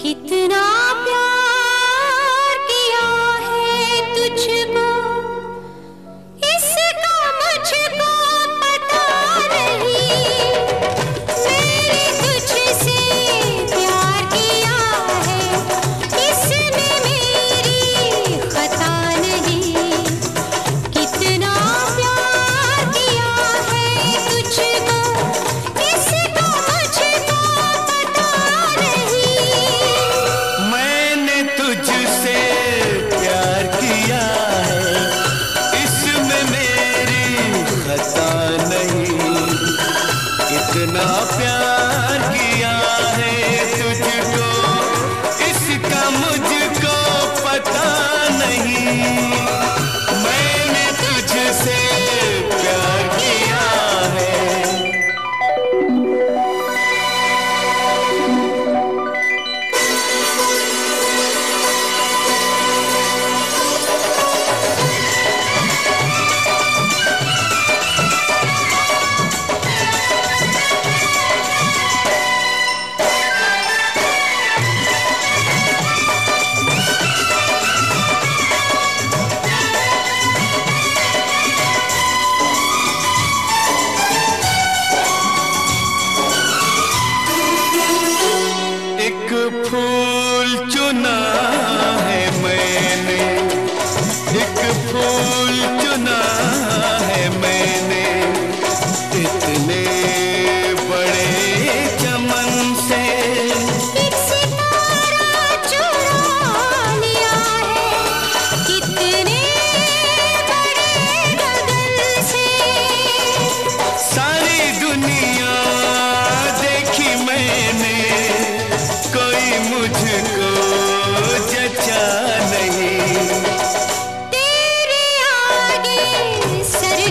कितना प्यार किया है तुझको, इसका मुझको पता नहीं। मैंने तुझसे प्यार किया है, इसमें मेरी खता नहीं। कितना प्यार किया है तुझको, इसका मुझको पता नहीं। मैंने तुझसे प्यार किया है, इसमें मेरी खता नहीं। इतना प्यार किया है तुझको, इसका मुझको पता नहीं। मैंने तुझसे प्यार किया है। एक फूल चुना है मैंने, एक फूल चुना है मैंने, इतने बड़े चमन से। एक सितारा चुरा लिया है, कितने बड़े गगन से। सारी दुनिया देखी मैंने, कोई मुझको जचा नहीं। तेरे आगे सर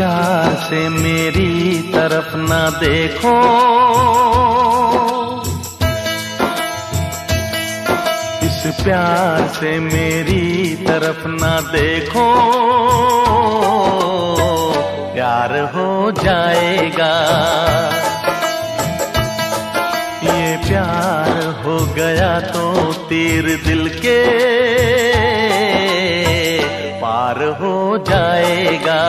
प्यार से मेरी तरफ ना देखो, इस प्यार से मेरी तरफ ना देखो, प्यार हो जाएगा। ये प्यार हो गया तो तीर दिल के पार हो जाएगा।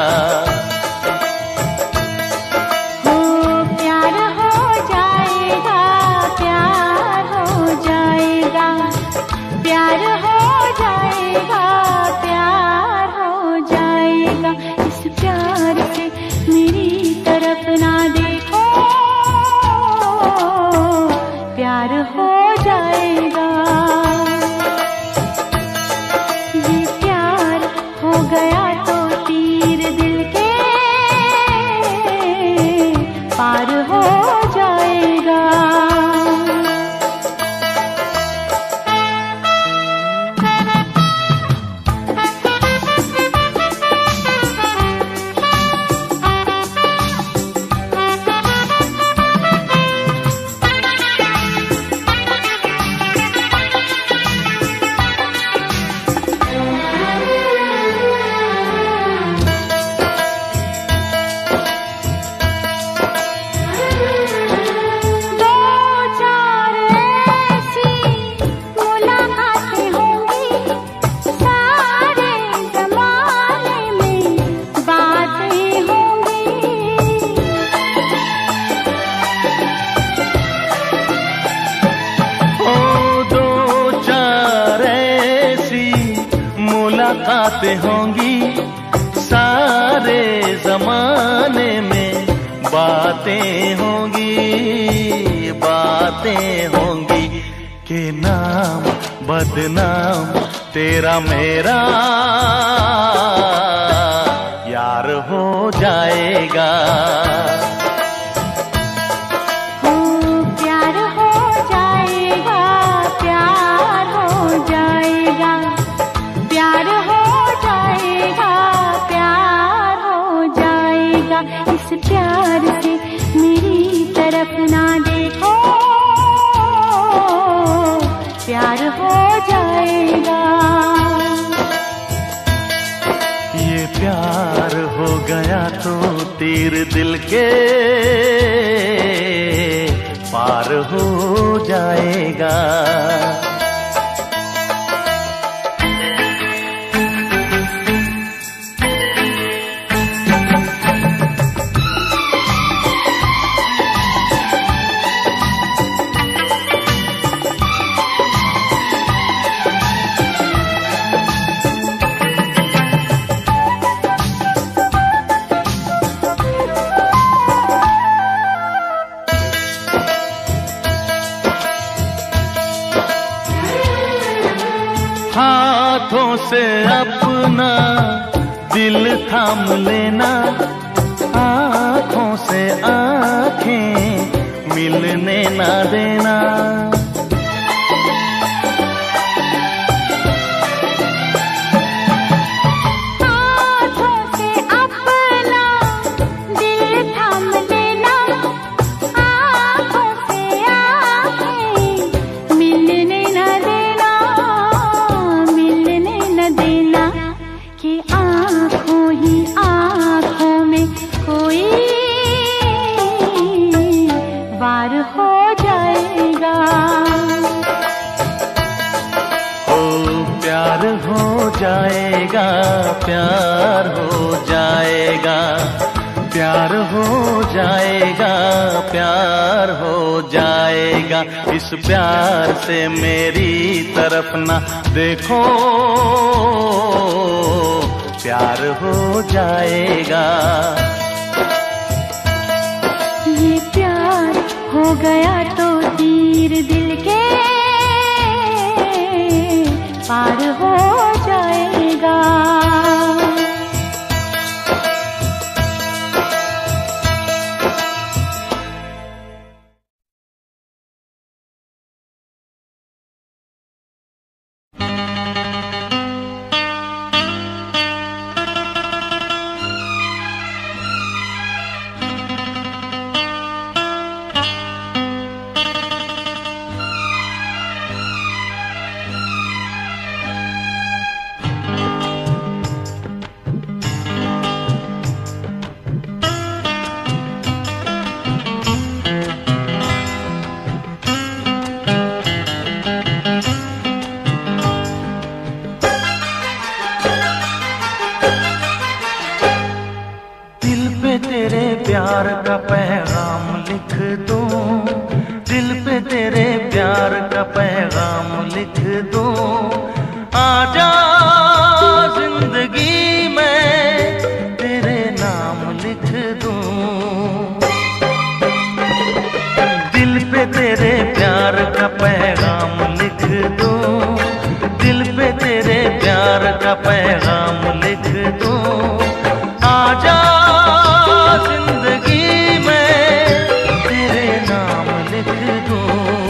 हो प्यार हो जाएगा, प्यार हो जाएगा, प्यार हो जाएगा, प्यार हो जाएगा। इस प्यार से मेरी तरफ ना देखो, प्यार हो जाएगा। ये प्यार हो गया तो तीर दिल के पार हो जाएगा। मुलाकातें होंगी, सारे जमाने में बातें होंगी, बातें होंगी के नाम बदनाम तेरा मेरा यार हो जाएगा। प्यार हो जाएगा, प्यार हो जाएगा, प्यार हो जाएगा, प्यार हो जाएगा। इस प्यार से मेरी तरफ ना देखो, प्यार हो जाएगा। ये प्यार हो गया तो तीर दिल के पार हो जाएगा। हाथों से अपना दिल थाम लेना, आँखों से आँखें मिलने ना देना। पार हो जाएगा। ओ प्यार हो जाएगा, प्यार हो जाएगा, प्यार हो जाएगा, प्यार हो जाएगा। इस प्यार से मेरी तरफ ना देखो, प्यार हो जाएगा। ये प्यार हो गया तो तीर दिल के पार हो जाएगा। लिख दूं। आजा जिंदगी में तेरे नाम लिख दूं। दिल पे तेरे प्यार का पैगाम लिख दूं। दिल पे तेरे प्यार का पैगाम लिख दूं। आजा जिंदगी में तेरे नाम लिख दूं।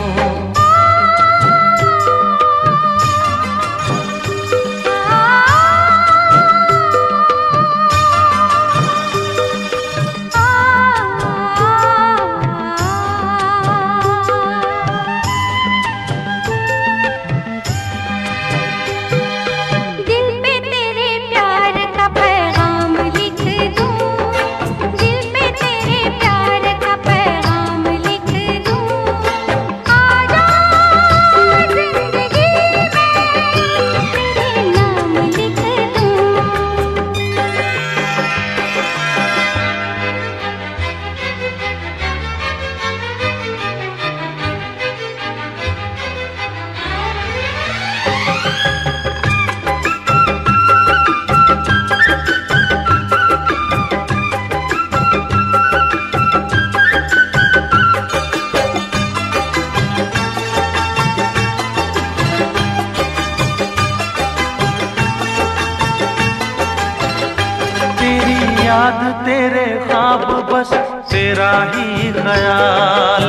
याद तेरे ख्वाब बस तेरा ही ख्याल।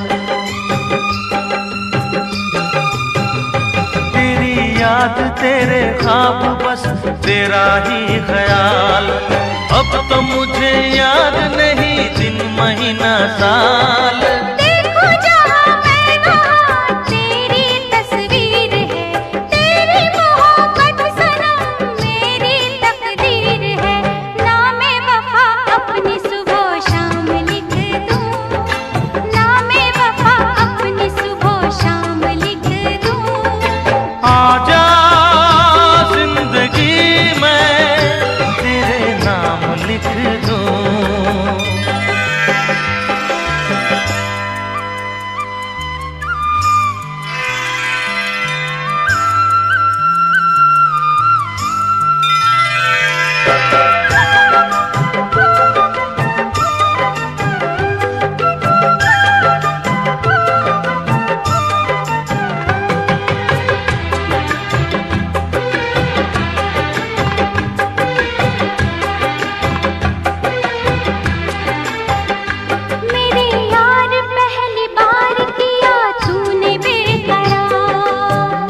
तेरी याद तेरे ख्वाब बस तेरा ही ख्याल। अब तो मुझे याद नहीं दिन महीना साल। देखो जहाँ मैं वहाँ तेरी तस्वीर है। तेरी मोहब्बत सनम मेरी तकदीर है। नामे वफा अपनी सुबह शाम लिख दूँ। नामे वफा अपनी सुबह शाम लिख दूँ। आजा जिंदगी में तेरे नाम लिख दूं। मेरे यार पहली बार किया तूने बेकरार।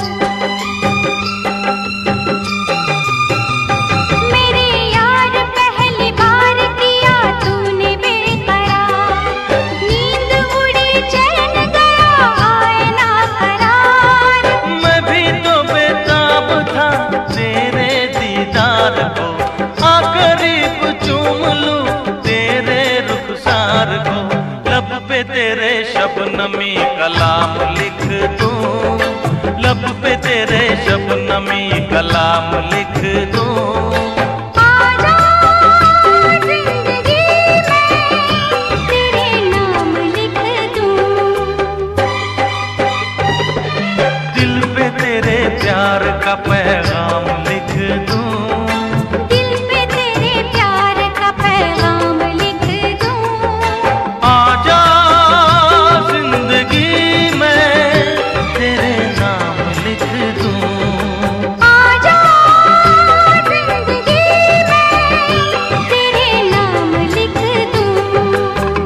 मेरे यार पहली बार किया तूने बेकरार। नींद उड़ी चैन गया आए ना करार। मैं भी तो बेताब था तेरे दीदार को। आ करीब चूम लूं तेरे रुखसार को। लब पे तेरे शबनमी कलाम लिख दूं। लब पे तेरे शबनमी कलाम लिख दूं। आजा जिंदगी में तेरे नाम लिख दूँ। दिल पे तेरे प्यार का पैगाम लिख दूं। दिल पे तेरे प्यार का पैगाम लिख दूँ। आजा जिंदगी में तेरे नाम लिख दूं। आजा जिंदगी में तेरे नाम लिख दूँ।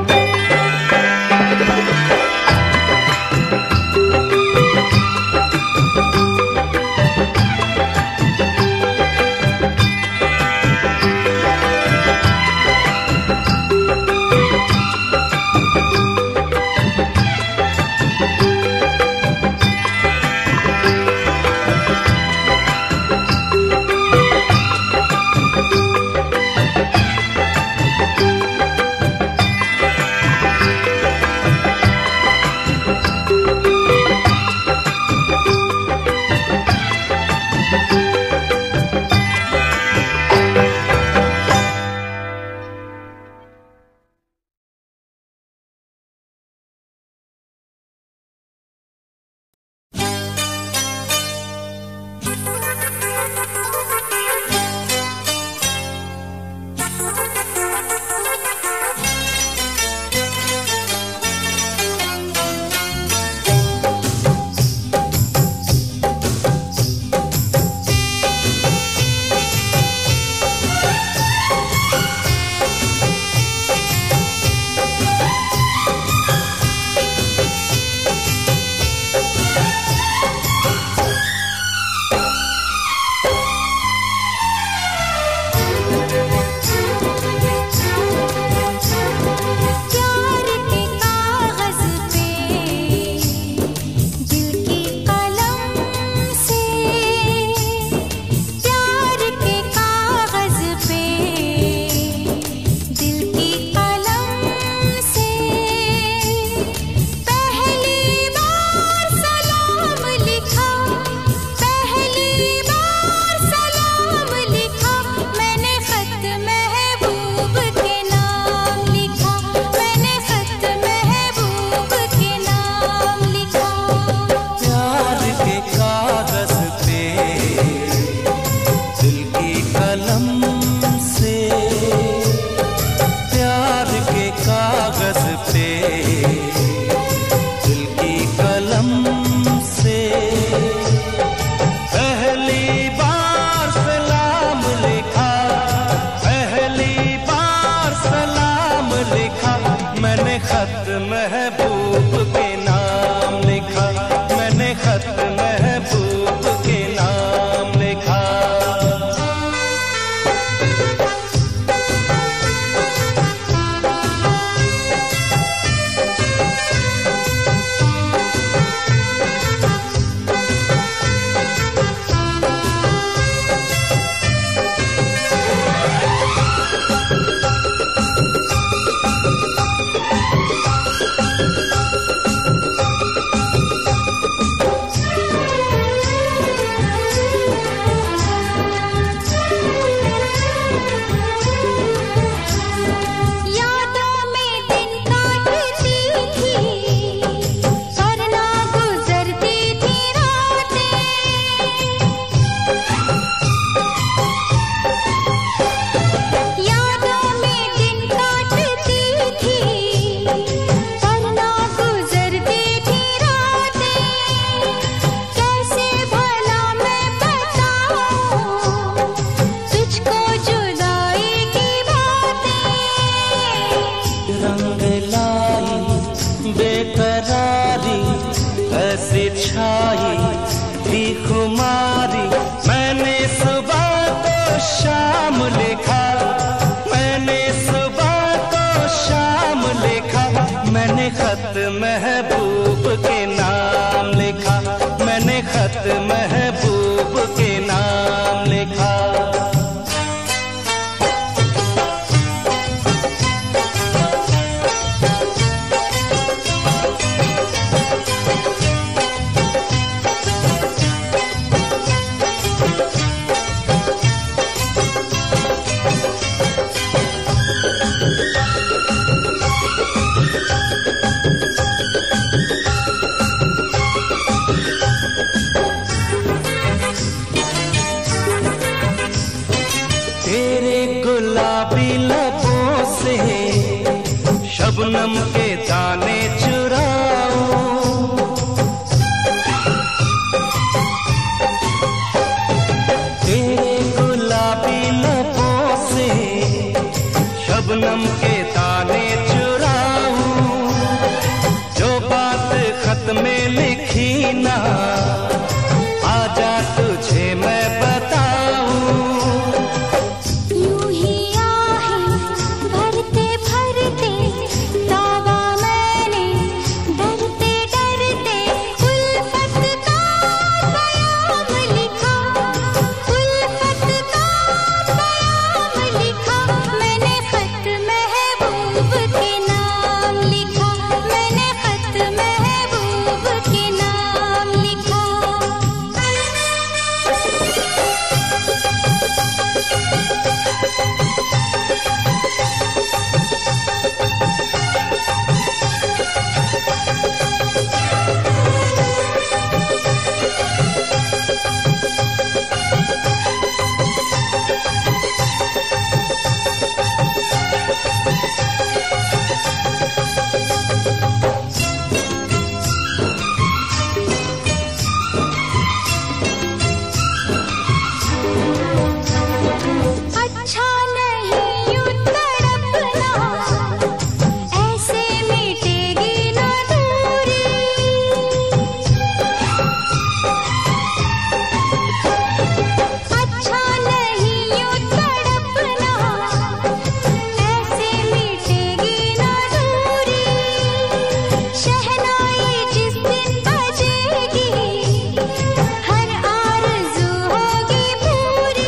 जैसी छाई थी खुमारी, मैंने सुबह को शाम लिखा, मैंने सुबह को शाम लिखा, मैंने खत महबूब के नाम लिखा, मैंने खत महबूब के नाम लिखा। शबनम के दाने चुराऊं, तेरे गुलाबी लबों से शबनम के दाने चुराऊं, जो बात खत में लिखी ना आजा तुझे मैं बताऊं। यूं ही आहें भरते भरते दावा मैंने डरते डरते उल्फत का बयाम लिखा, उल्फत का बयाम लिखा, मैंने खत महबूब के नाम लिखा, मैंने खत महबूब के नाम लिखा। अच्छा नहीं यूं तड़पना, ऐसे मिटेगी ना दूरी, अच्छा नहीं यूं तड़पना, ऐसे मिटेगी ना दूरी, शहनाई जिस दिन बजेगी हर आरज़ू होगी पूरी।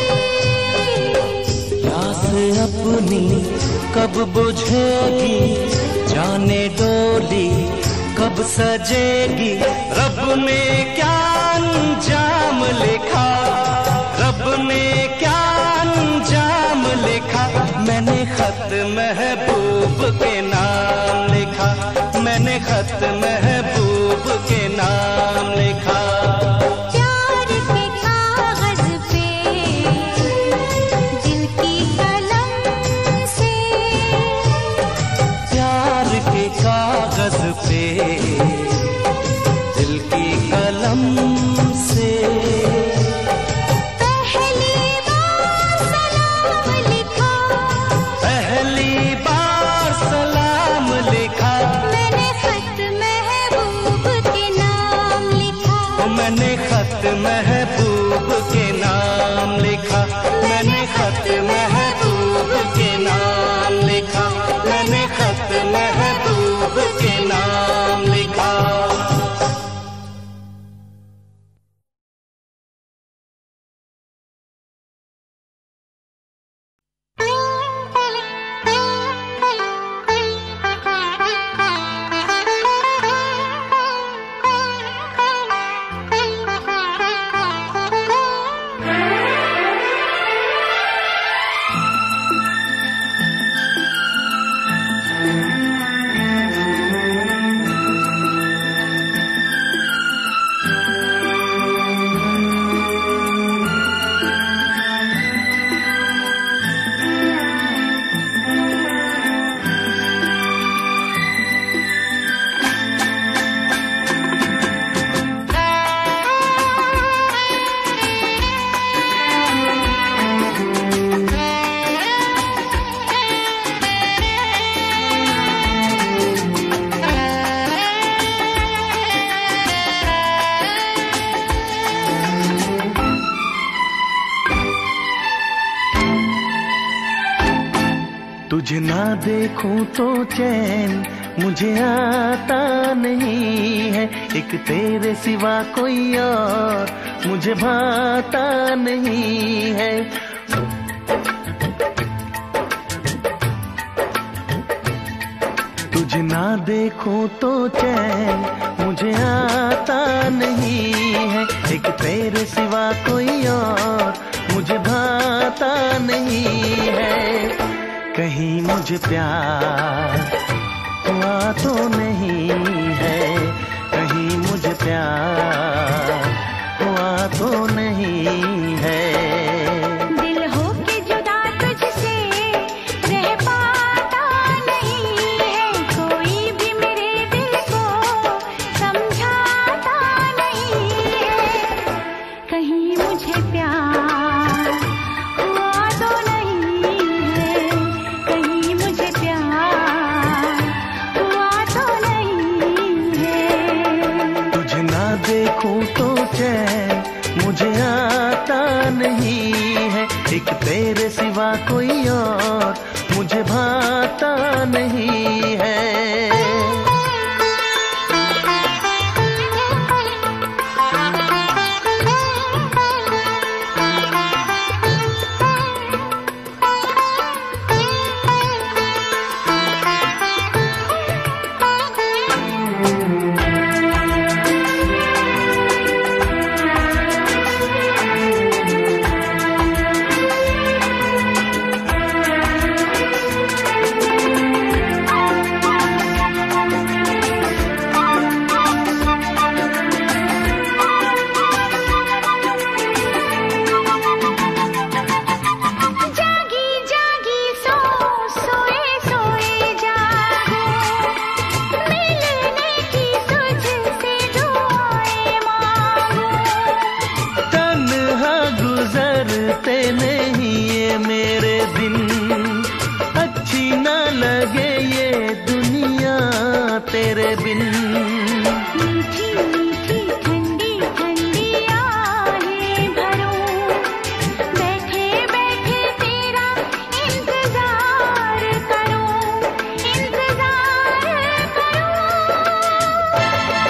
प्यास अपनी कब बुझेगी, जाने डोली कब सजेगी, रब ने क्या अंजाम लिखा, रब ने क्या अंजाम लिखा, मैंने खत महबूब के नाम लिखा, मैंने खत महबूब के नाम लिखा। प्यार के कागज पे दिल की कलम से, प्यार के कागज पे दिल की कलम से, पहली बार सलाम लिखा, पहली बार सलाम लिखा, मैंने खत महबूब के नाम लिखा, मैंने खत महबूब के नाम लिखा, मैंने खत महबूब के नाम लिखा, मैंने खत महबूब के नाम लिखा। ला तुझे ना देखूं तो चैन मुझे आता नहीं है, एक तेरे सिवा कोई और मुझे भाता नहीं है। तुझे ना देखूं तो चैन मुझे आता नहीं है, एक तेरे सिवा कोई और मुझे भाता नहीं है। कहीं मुझे प्यार हुआ तो नहीं है, कहीं मुझे प्यार हुआ तो नहीं है। दिल हो के जुदा तुझसे रह पाता नहीं है, कोई भी मेरे दिल को समझाता नहीं है। कहीं मुझे प्यार हुआ तो नहीं है, कहीं मुझे प्यार हुआ तो नहीं है। तुझे ना देखूं तो चैन मुझे आता नहीं है, एक तेरे सिवा कोई और मुझे भाता नहीं है। जागी जागी सोए सोए जागूं, मिलने की तुझसे दुआएं मांगूं। तन्हा गुजरते नहीं ये मेरे दिन, अच्छी न लगे ये दुनिया तेरे बिन। मीठी मीठी ठंडी ठंडी आहें भरूं, बैठे बैठे तेरा इंतजार करूं, इंतजार करूं।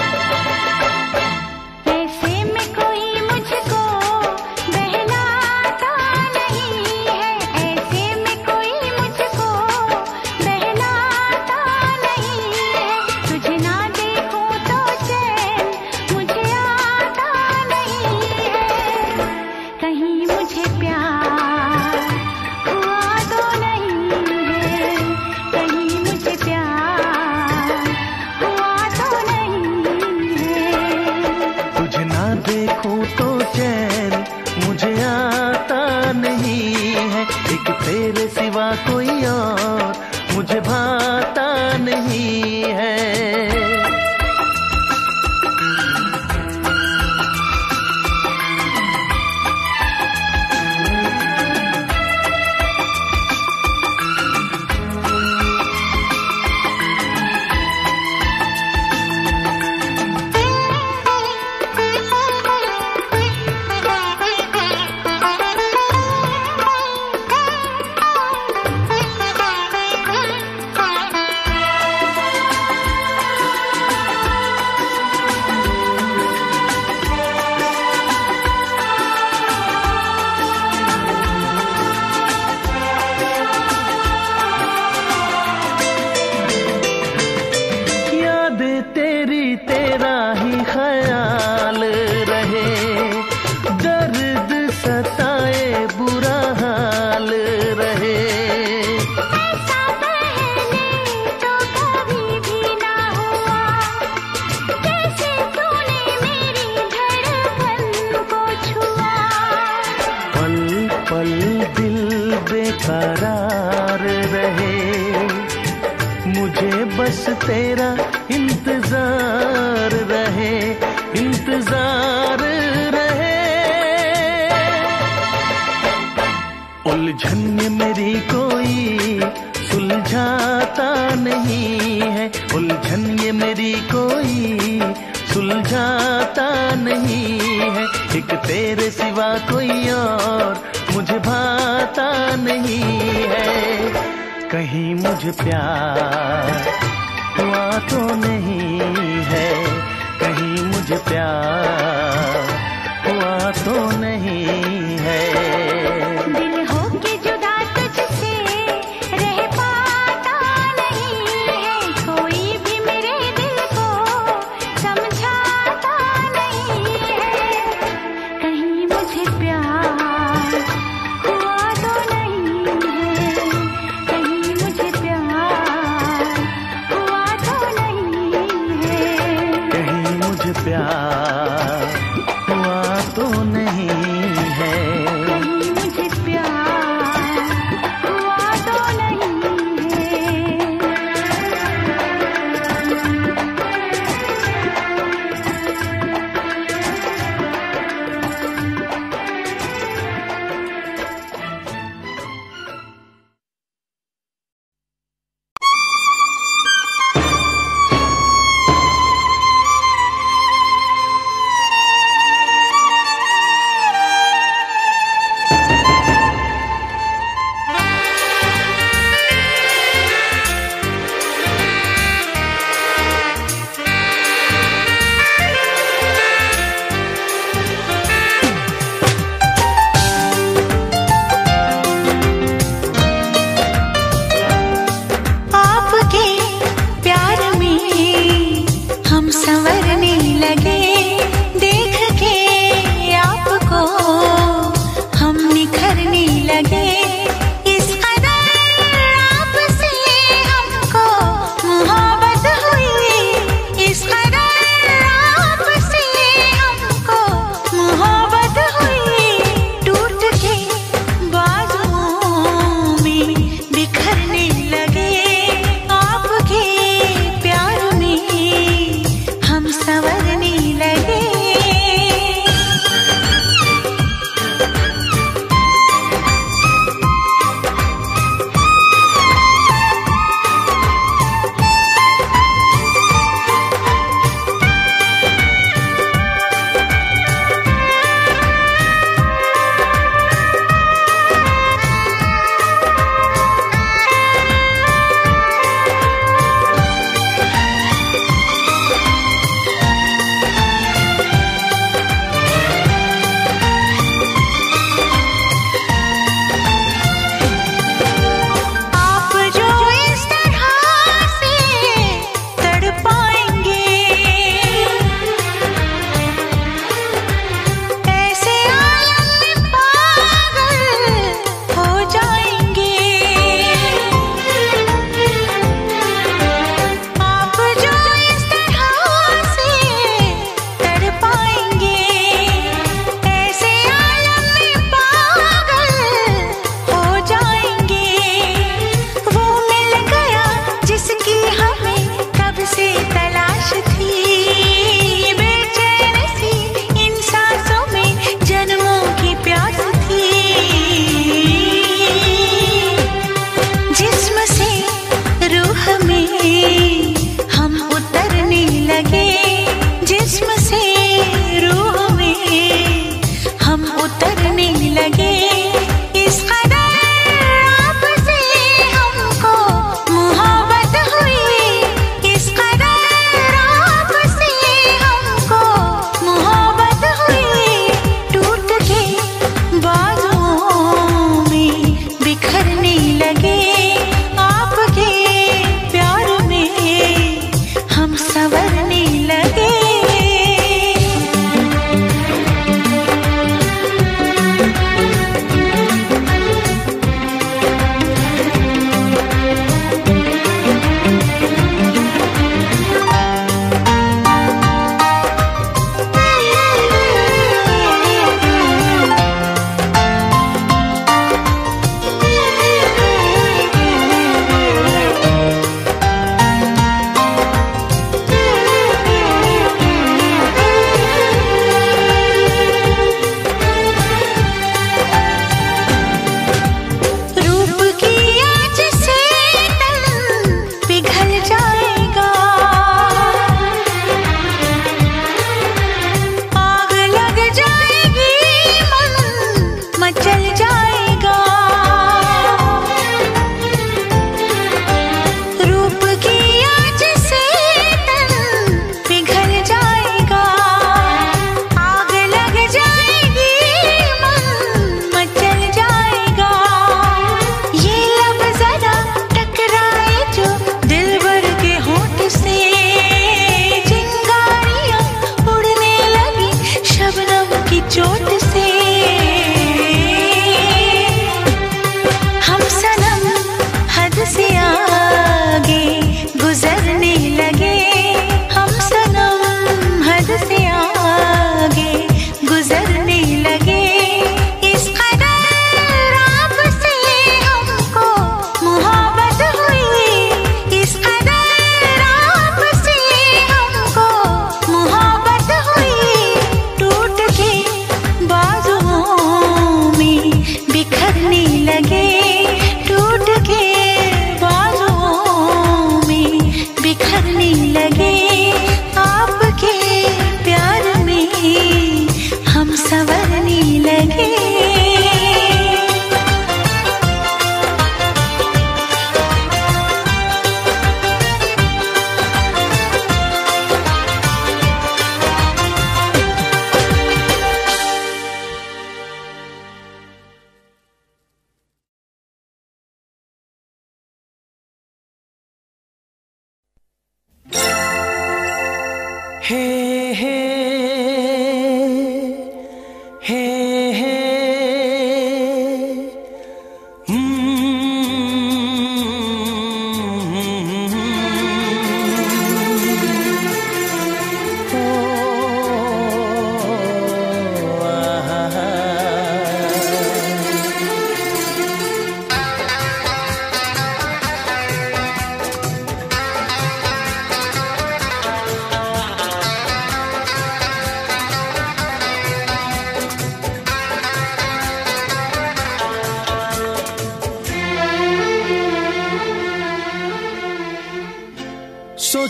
ऐसे में कोई मुझको बहलाता नहीं है, ऐसे में कोई मुझको बहलाता नहीं है। तुझे ना देखूं तो चैन मुझे आता नहीं है, कहीं मुझे प्यार हुआ तो नहीं है, कहीं मुझे प्यार हुआ तो नहीं है। तुझे ना देखूं तो चैन मुझे आता नहीं है, एक तेरे सिवा कोई और मुझे भाता नहीं है। यादें तेरी तेरा ही ख्याल रहे, दर्द सताए बुरा हाल रहे। ऐसा पहले तो कभी भी ना हुआ, कैसे तूने मेरी धड़कन को छुआ। पल पल दिल बेकरार रहे, मुझे बस तेरा इंतजार रहे, इंतजार रहे। उलझन ये मेरी कोई सुलझाता नहीं है, उलझन ये मेरी कोई सुलझाता नहीं है, एक तेरे सिवा कोई और मुझे भाता नहीं है। कहीं मुझे प्यार हुआ तो नहीं है, कहीं मुझे प्यार हुआ तो नहीं है। दिल हो के जुदा तुझसे रह पाता नहीं है, कोई भी मेरे दिल को समझाता नहीं है। कहीं मुझे प्यार हुआ तो नहीं है, कहीं मुझे प्यार हुआ तो नहीं है। कहीं मुझे प्यार हुआ तो नहीं है, कहीं मुझे प्यार हुआ तो नहीं है।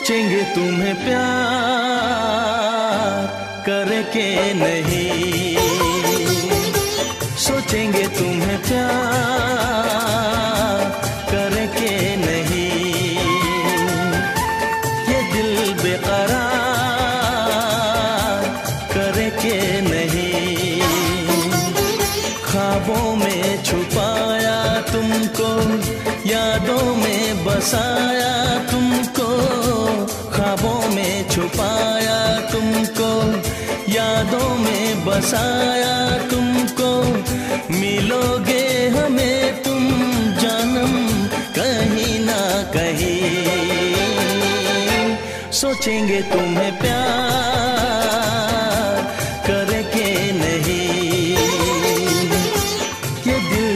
सोचेंगे तुम्हें प्यार करे के नहीं, सोचेंगे तुम्हें प्यार करे के नहीं, ये दिल बेकरार करे के नहीं। ख्वाबों में छुपाया तुमको, यादों में बसाया तुमको, ख्वाबों में छुपाया तुमको, यादों में बसाया तुमको। मिलोगे हमें तुम जानम कहीं ना कहीं, सोचेंगे तुम्हें प्यार करे के नहीं, ये दिल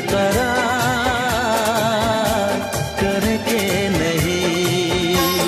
बेकरार करे के नहीं।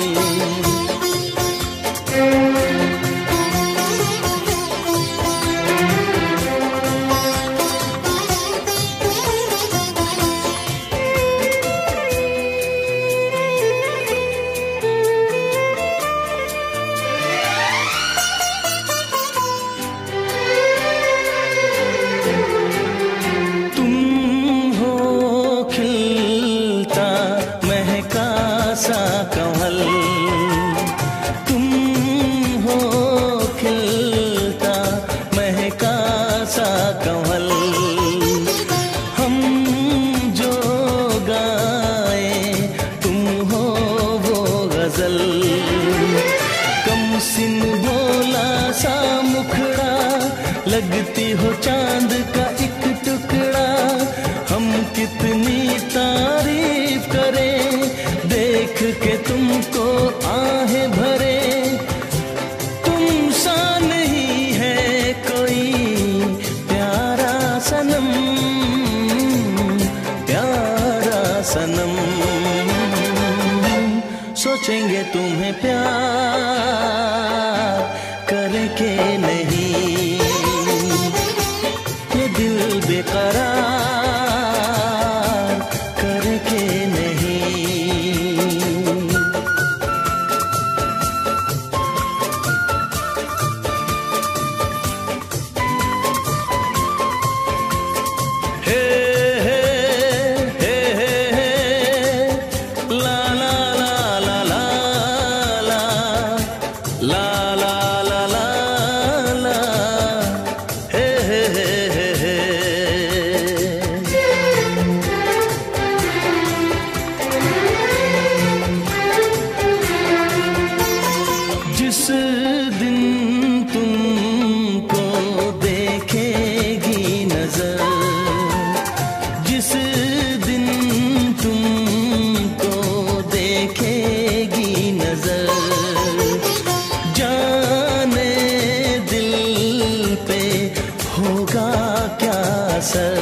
लगती हो चांद का एक टुकड़ा, हम कितनी तारीफ करें देख के तुमको आहें भरे। तुम सा नहीं है कोई प्यारा सनम, प्यारा सनम, सोचेंगे तुम्हें प्यार करे के नहीं, दिल बेकरार करे के नहीं। हे हे हे हे हे ला ला ला ला ला ला ला ला ला ला ला हे हे हे जिस दिन तुमको देखेगी नजर, जिस दिन तुमको देखेगी नजर, जाने दिल पे होगा क्या असर।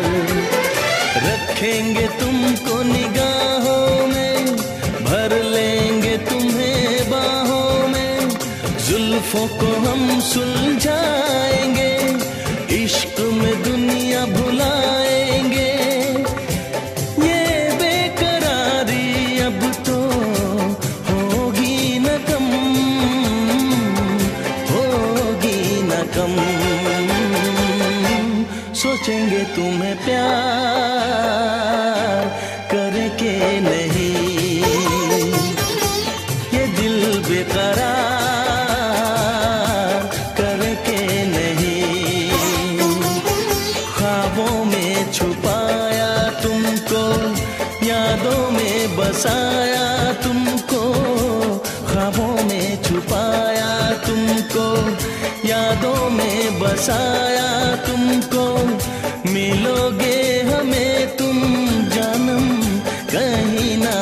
रखेंगे तुमको निगाहों में, भर लेंगे तुम्हें बाहों में, जुल्फों को हम सुलझाएंगे, इश्क में दुनिया भुलाएंगे। ये बेकरारी अब तो होगी न कम, होगी न कम, सोचेंगे तुम्हें प्यार करे के नहीं, ये दिल बेकरार करे के नहीं। ख्वाबों में छुपाया तुमको, यादों में बसाया तुमको, ख्वाबों में छुपाया तुमको, यादों में बसाया तुमको। मिलोगे हमें तुम जानम कहीं ना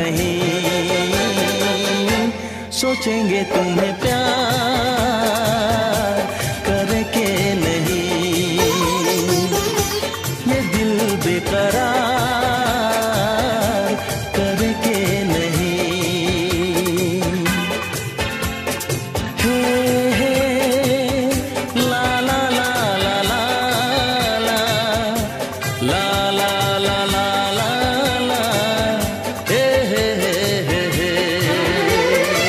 कहीं, सोचेंगे तुम्हें प्यार करे के नहीं, ये दिल बेकरार करे के नहीं। हे हे ला ला ला ला ला ला ला ला ला ला ला हे हे हे हे हे।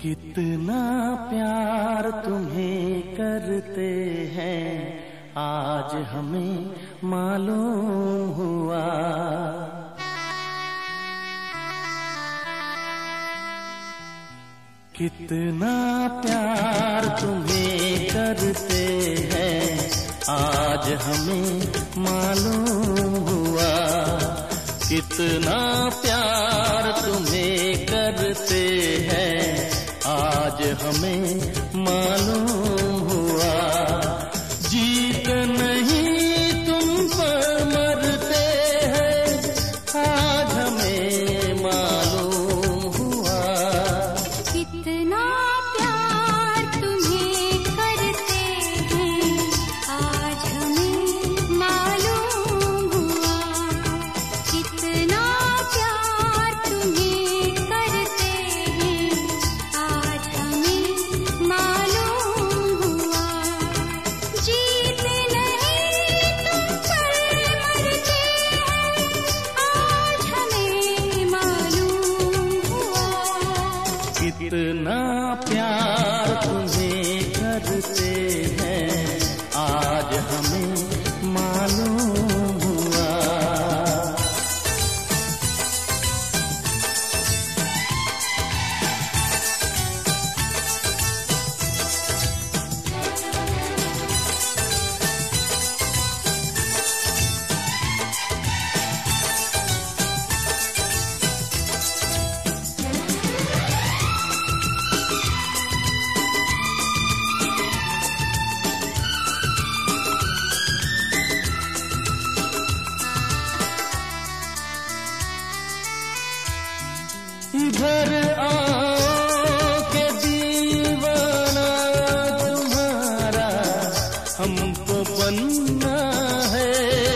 कितना प्यार तुम्हें करते हैं आज हमें मालूम हुआ। कितना प्यार तुम्हें करते हैं आज हमें मालूम हुआ। कितना प्यार तुम्हें करते हैं आज हमें मालूम हुआ। जीत नहीं तुम पर मरते हैं आज हमें मालूम हुआ। कितना प्यार तुम्हें करते हैं आज हमें मालूम हुआ। कितना प्यार तुम्हें करते हैं आज हमें मालूम हुआ। जीत नहीं तुम पर मरते हैं आज हमें मालूम हुआ। कितना प्यार तुम्हें करते हैं आज हमें मालूम हुआ। इधर आओ के दीवाना तुम्हारा हमको बनना है।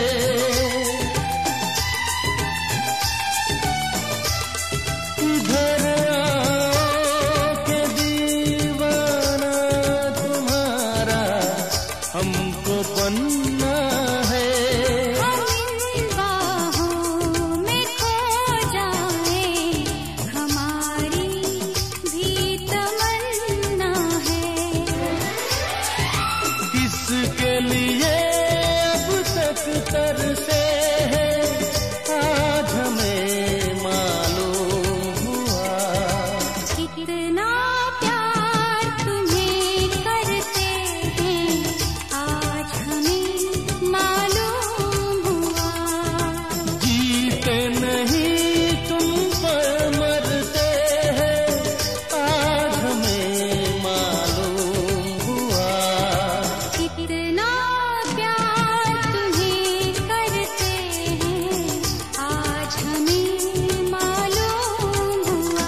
इधर आओ के दीवाना तुम्हारा हमको बनना है। हम इन बाहों में खो जाए हमारी भी तमन्ना है। किसके लिए अब तक तरसे हैं आज हमें मालूम हुआ। कितना प्यार तुम्हें करते हैं आज हमें मालूम हुआ। जीते नहीं तुम पर मरते हैं आज हमें मालूम हुआ। कितना प्यार तुम्हें करते हैं आज हमें मालूम हुआ।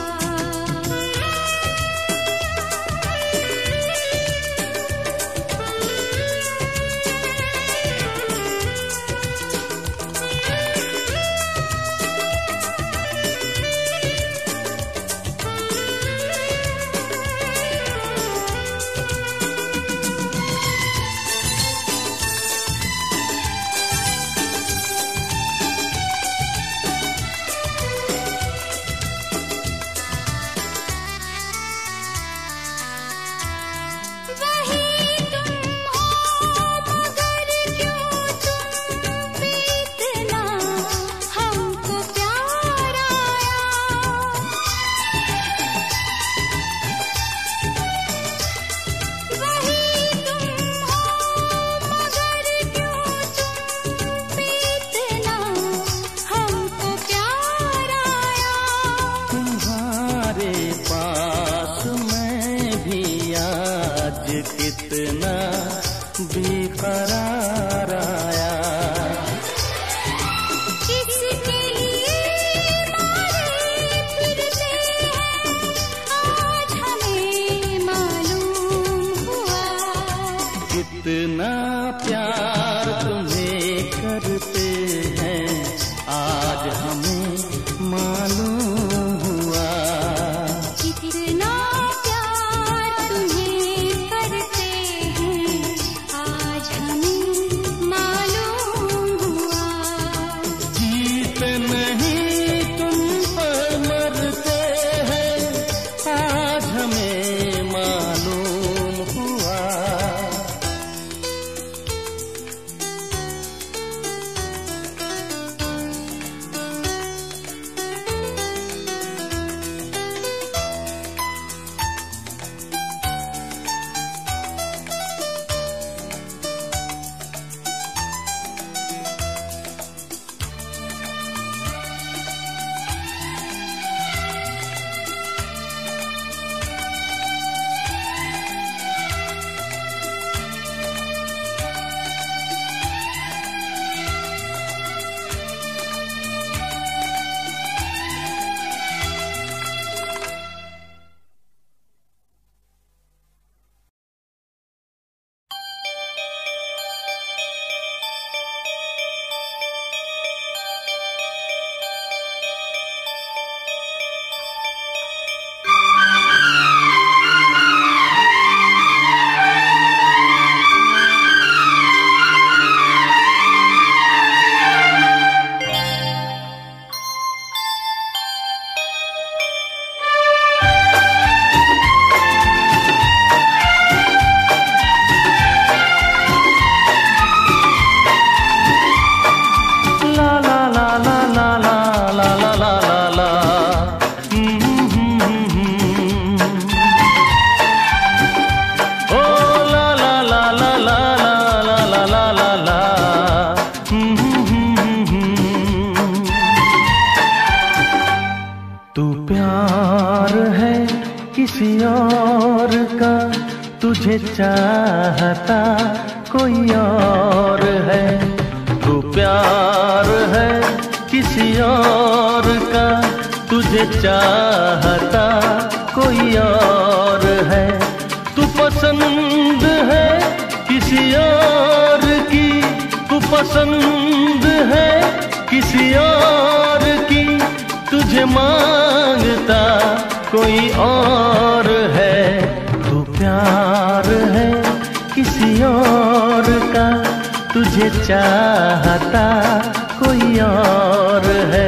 वही तुम हो मगर क्यों तुम पे इतना हमको प्यार आया। वही तुम हो मगर क्यों तुम पे इतना हमको प्यार आया। तुम्हारे पास मैं भी आज कितना बेकरार आया। किसके लिए मारे फिरते हैं आज हमें मालूम हुआ। कितना प्यार तुम्हें करते हैं आज हमें मालूम हुआ। कितना प्यार तुम्हें करते हैं आज हमें मालूम हुआ। जीते नहीं तुम पर मरते हैं आज हमें प्यार है किसी और का, तुझे चाहता कोई और है। तू प्यार है किसी और का, तुझे चाहता कोई और है। तू पसंद है किसी और की, तू पसंद है किसी और की, तुझे मांगता कोई और है। तू प्यार है किसी और का, तुझे चाहता कोई और है।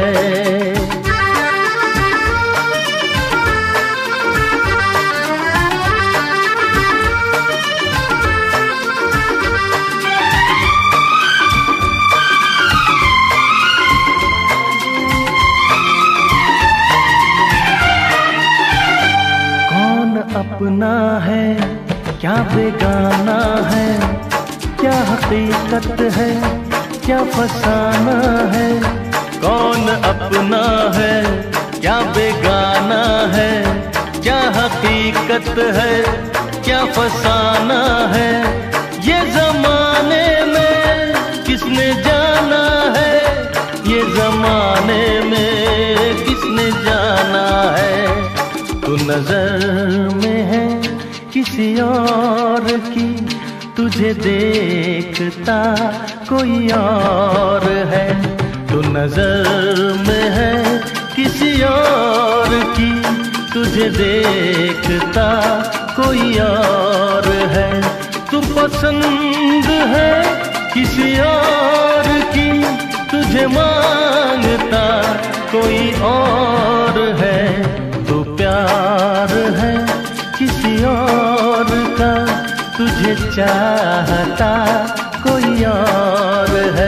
अपना है क्या बेगाना है, क्या हकीकत है क्या फसाना है। कौन अपना है क्या बेगाना है, क्या हकीकत है क्या फसाना है। ये जमाने में किसने जाना है, ये जमाने में किसने जाना है। तू नजर में है किसी और की, तुझे देखता कोई और है। तू नजर में है किसी और की, तुझे देखता कोई और है। तू पसंद है किसी और की, तुझे मांगता कोई और है। तू प्यार है किसी और का, तुझे चाहता कोई और है।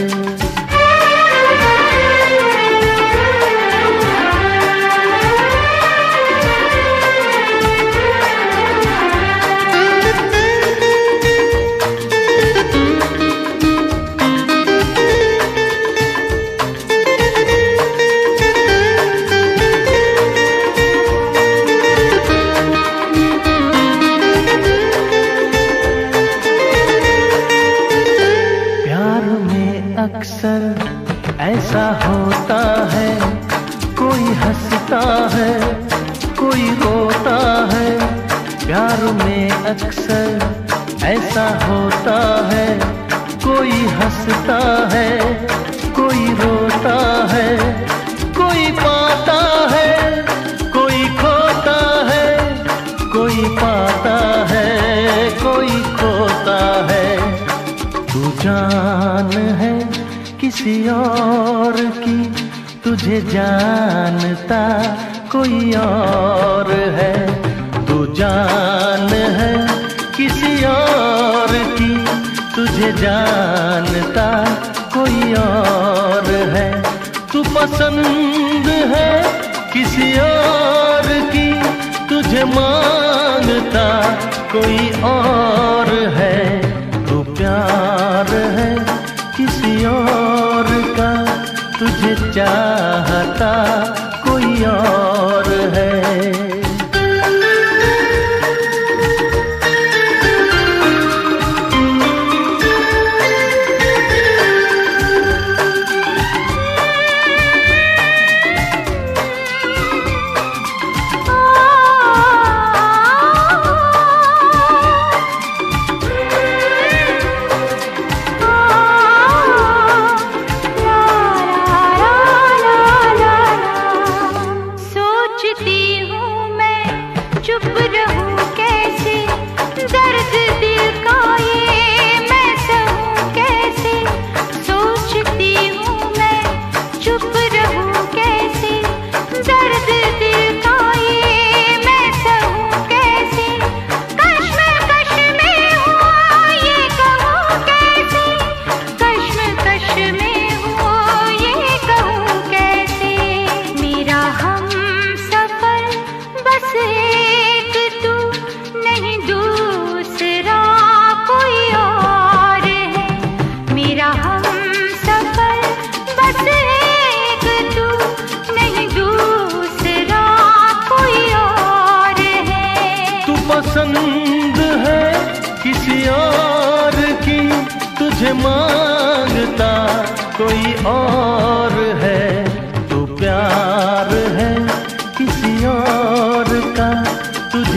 अक्सर ऐसा होता है, कोई हंसता है कोई रोता है। प्यार में अक्सर ऐसा होता है, कोई हंसता है कोई रोता है। कोई पाता है कोई खोता है, कोई पाता है कोई खोता है। तू जान है किसी और की, तुझे जानता कोई और है। तू जान है किसी और की, तुझे जानता कोई और है। तू पसंद है किसी और की, तुझे मांगता कोई और है। तू प्यार है किसी और का, तुझे चाहता कोई और है।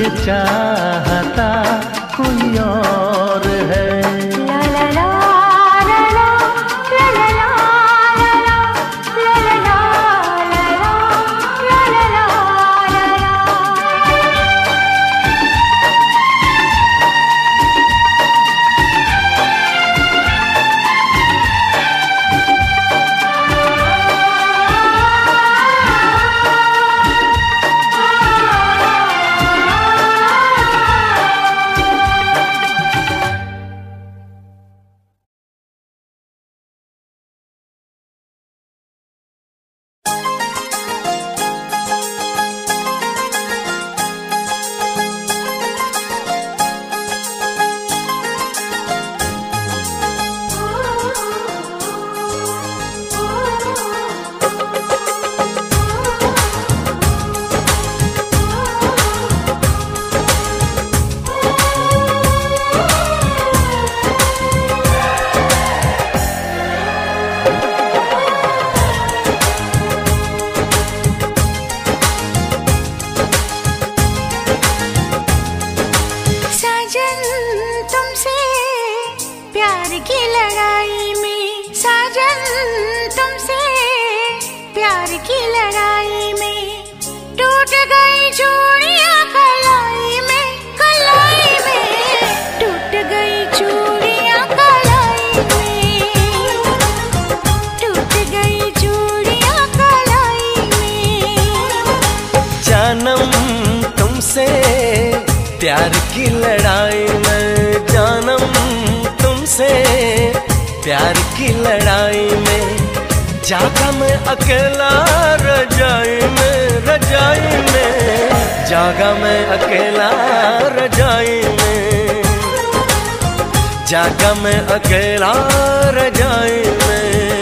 चाहता कोई और है। ला ला ला ला ला ला ला ला ला ला ला ला ला ला ला। प्यार की लड़ाई में जानम तुमसे, प्यार की लड़ाई में जागा मैं अकेला रजाई में, रजाई में जागा मैं अकेला रजाई में, जागा मैं अकेला रजाई में।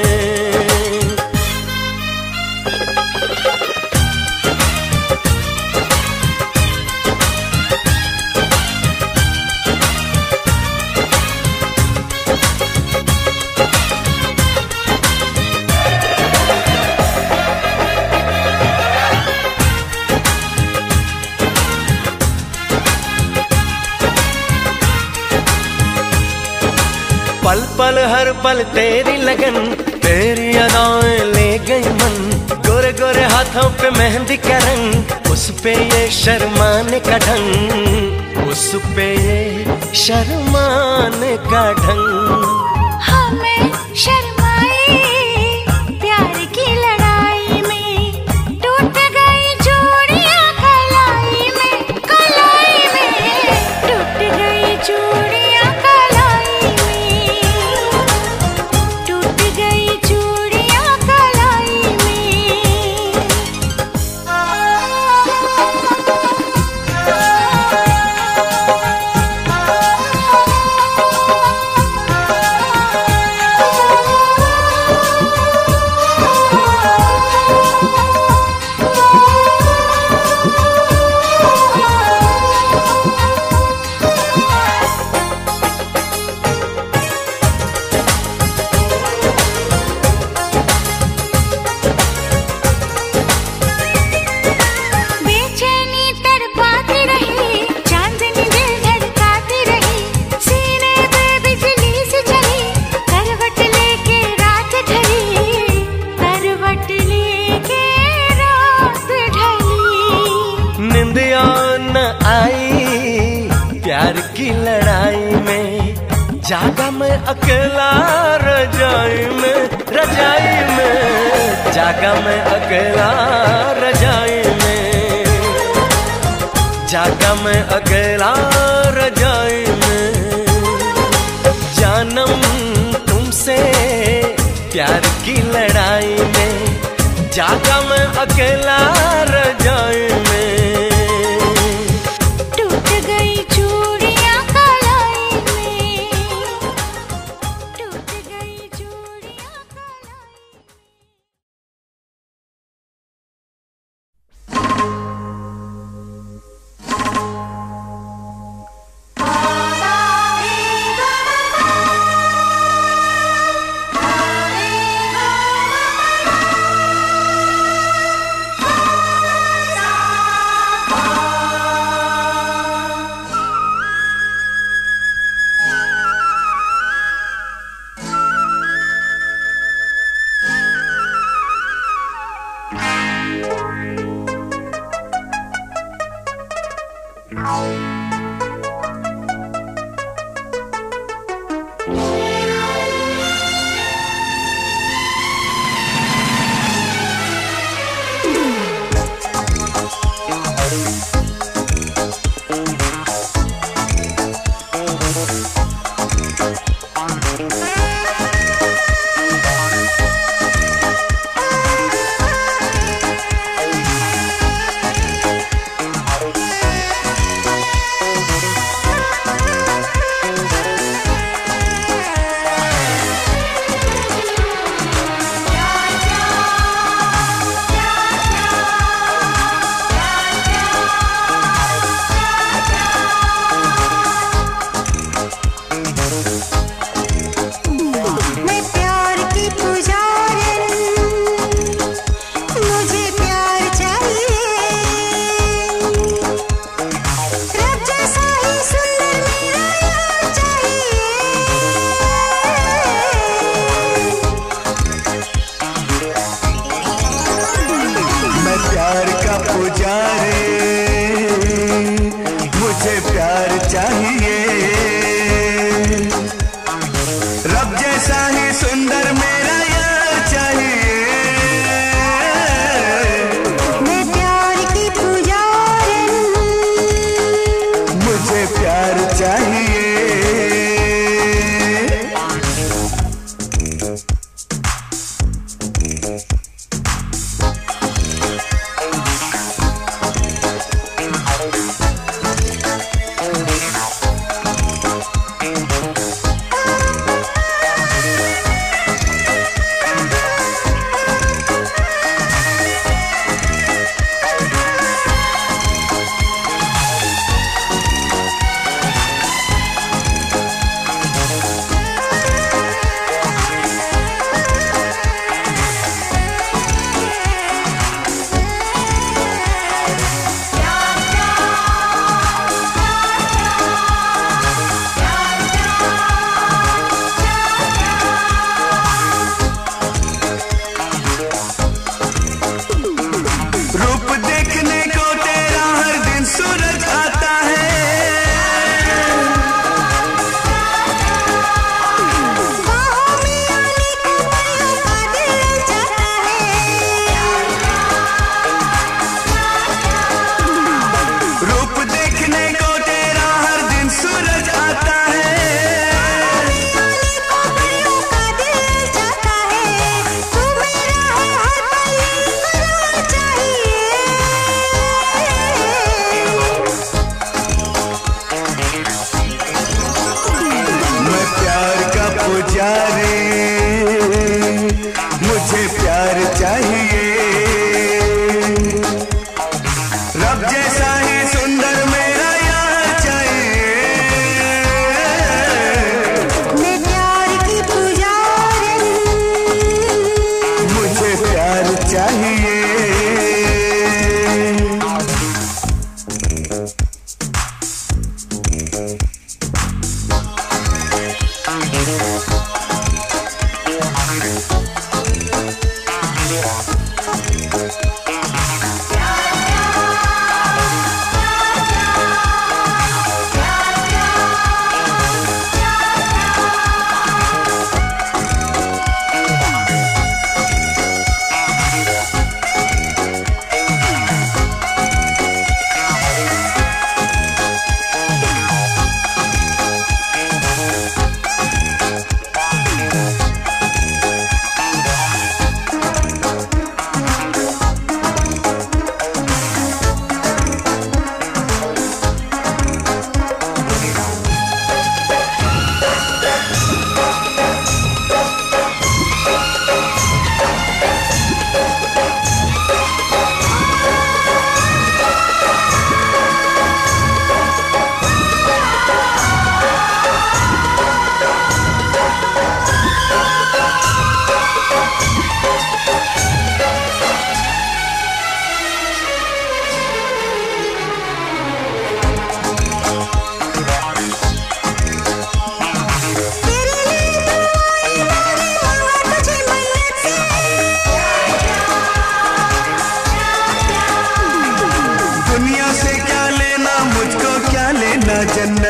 पल पल हर पल तेरी लगन, तेरी अदाएं ले गई मन, गोरे गोरे हाथों पे मेहंदी का रंग, उस पे ये शर्माने का ढंग, उस पे ये शर्माने का ढंग। हमें शर्माए प्यार की लड़ाई में, टूट गई चूड़ियां कलाई में, कलाई में टूट गई चूड़ियां कलाई में, टूट गई चूड़ियां कलाई में। निंदिया न आई प्यार की लड़ाई में, जागा मैं अकेला रजाई में, रजाई में जागा मैं अकेला रजाई में, जागा मैं अकेला रजाई में। जानम तुमसे प्यार की लड़ाई में, जागा मैं अकेला रजाई में। टूट गई चूड़ियां कलाई में, टूट गई चूड़ियां कलाई में।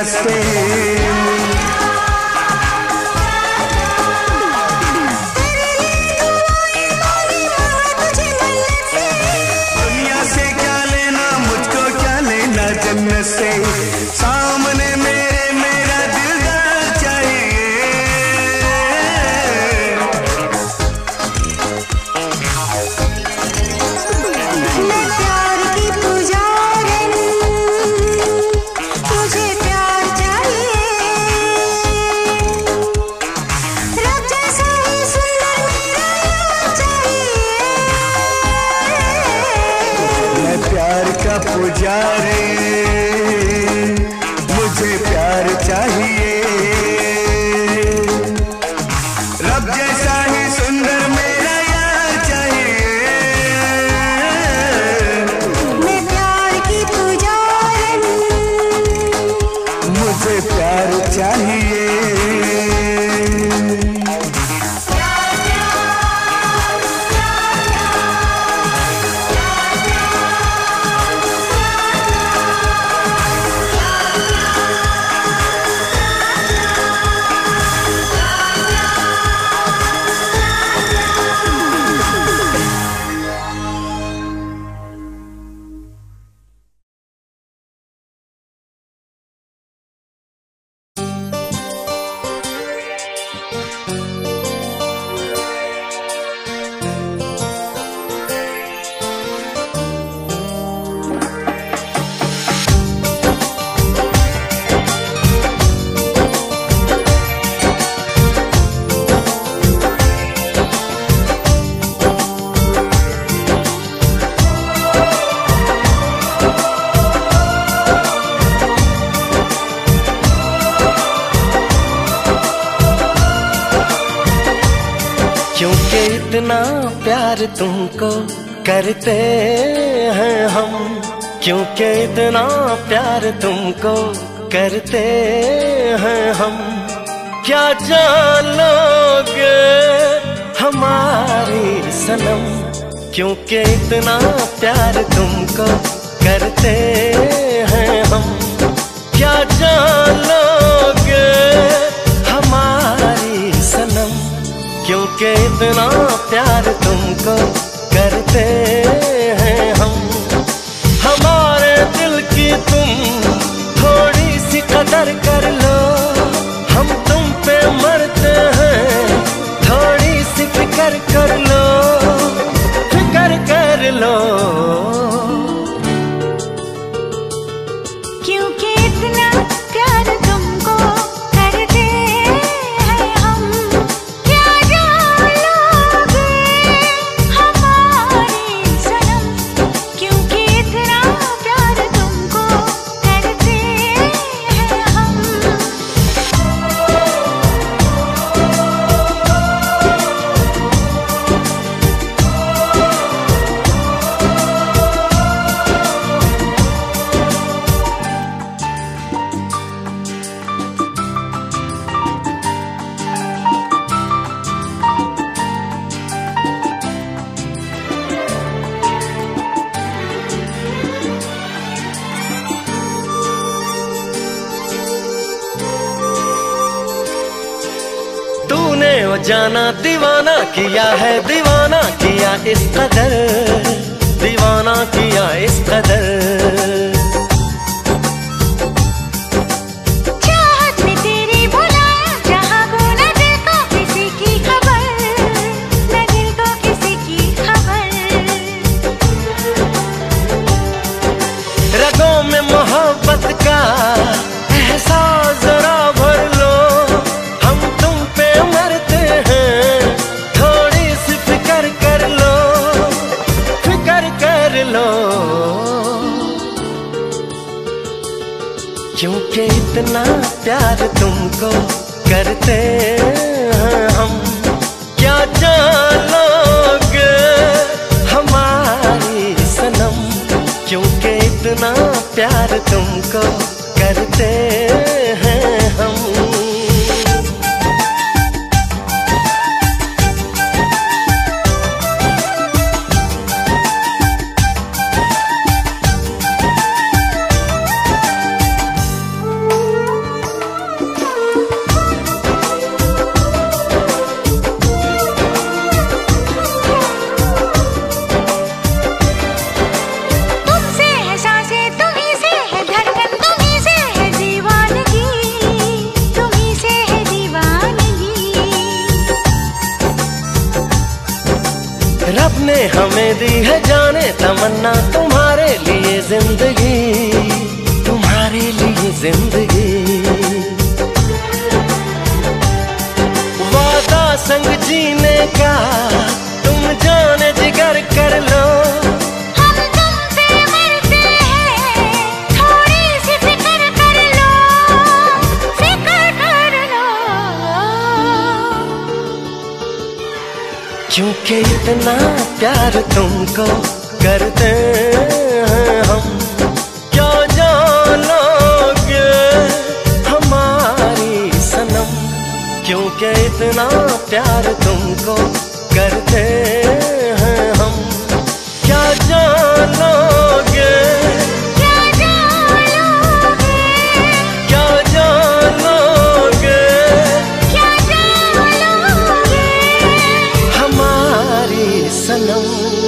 से। दुनिया से क्या लेना, मुझको क्या लेना जन्नत से। सामने मेरे मेरा दिलदार चाहिए। मैं प्यार की पुजारी, मुझे प्यार चाहिए। रब जैसा ही सुंदर मेरा यार चाहिए। मैं प्यार का पुजारी, मुझे प्यार चाहिए। रब जैसा ही सुंदर मेरा यार चाहिए। मैं प्यार की पुजारी, मुझे प्यार चाहिए। क्योंकि इतना प्यार तुमको करते हैं हम, क्योंकि इतना प्यार तुमको करते हैं हम। क्या जानोगे हमारी सनम, क्योंकि इतना प्यार तुमको करते हैं हम। क्या जानोगे हमारी सनम, क्योंकि इतना प्यार तुमको करते हैं हम। हमारे दिल की तुम थोड़ी सी कदर कर लो, हम तुम पे मरते हैं। थोड़ी सी फिक्र कर लो, फिक्र कर लो। क्योंकि इतना प्यार तुमको करते हैं हम। क्या जानोगे हमारी सनम, क्योंकि इतना प्यार तुमको करते हैं हम। तूने वो जाना दीवाना किया है, दीवाना किया इस कदर, दीवाना किया इस कदर। चाहत में तेरी बुलाया, जहाँ को न दिल को किसी की खबर, न दिल को किसी की खबर। रगों में मोहब्बत का एहसास जरा भर लो, हम तुम पे मरते हैं। थोड़ी सी फिक्र कर लो, फिक्र कर लो। क्योंकि इतना प्यार तुमको करते हैं हम। क्या जानोगे हमारी सनम, क्योंकि इतना प्यार तुमको करते हैं हम। तमन्ना तुम्हारे लिए जिंदगी, तुम्हारे लिए जिंदगी। वादा संग जीने का तुम जाने जिगर कर लो। हम तुमसे मरते हैं, थोड़ी सी फिक्र कर लो, फिक्र कर लो। क्योंकि इतना प्यार तुमको करते हैं हम, क्या जानोगे हमारी सनम। क्योंकि इतना प्यार तुमको करते हैं हम, क्या जानोगे, क्या जानोगे, क्या जानोगे क्या जानोगे हमारी सनम।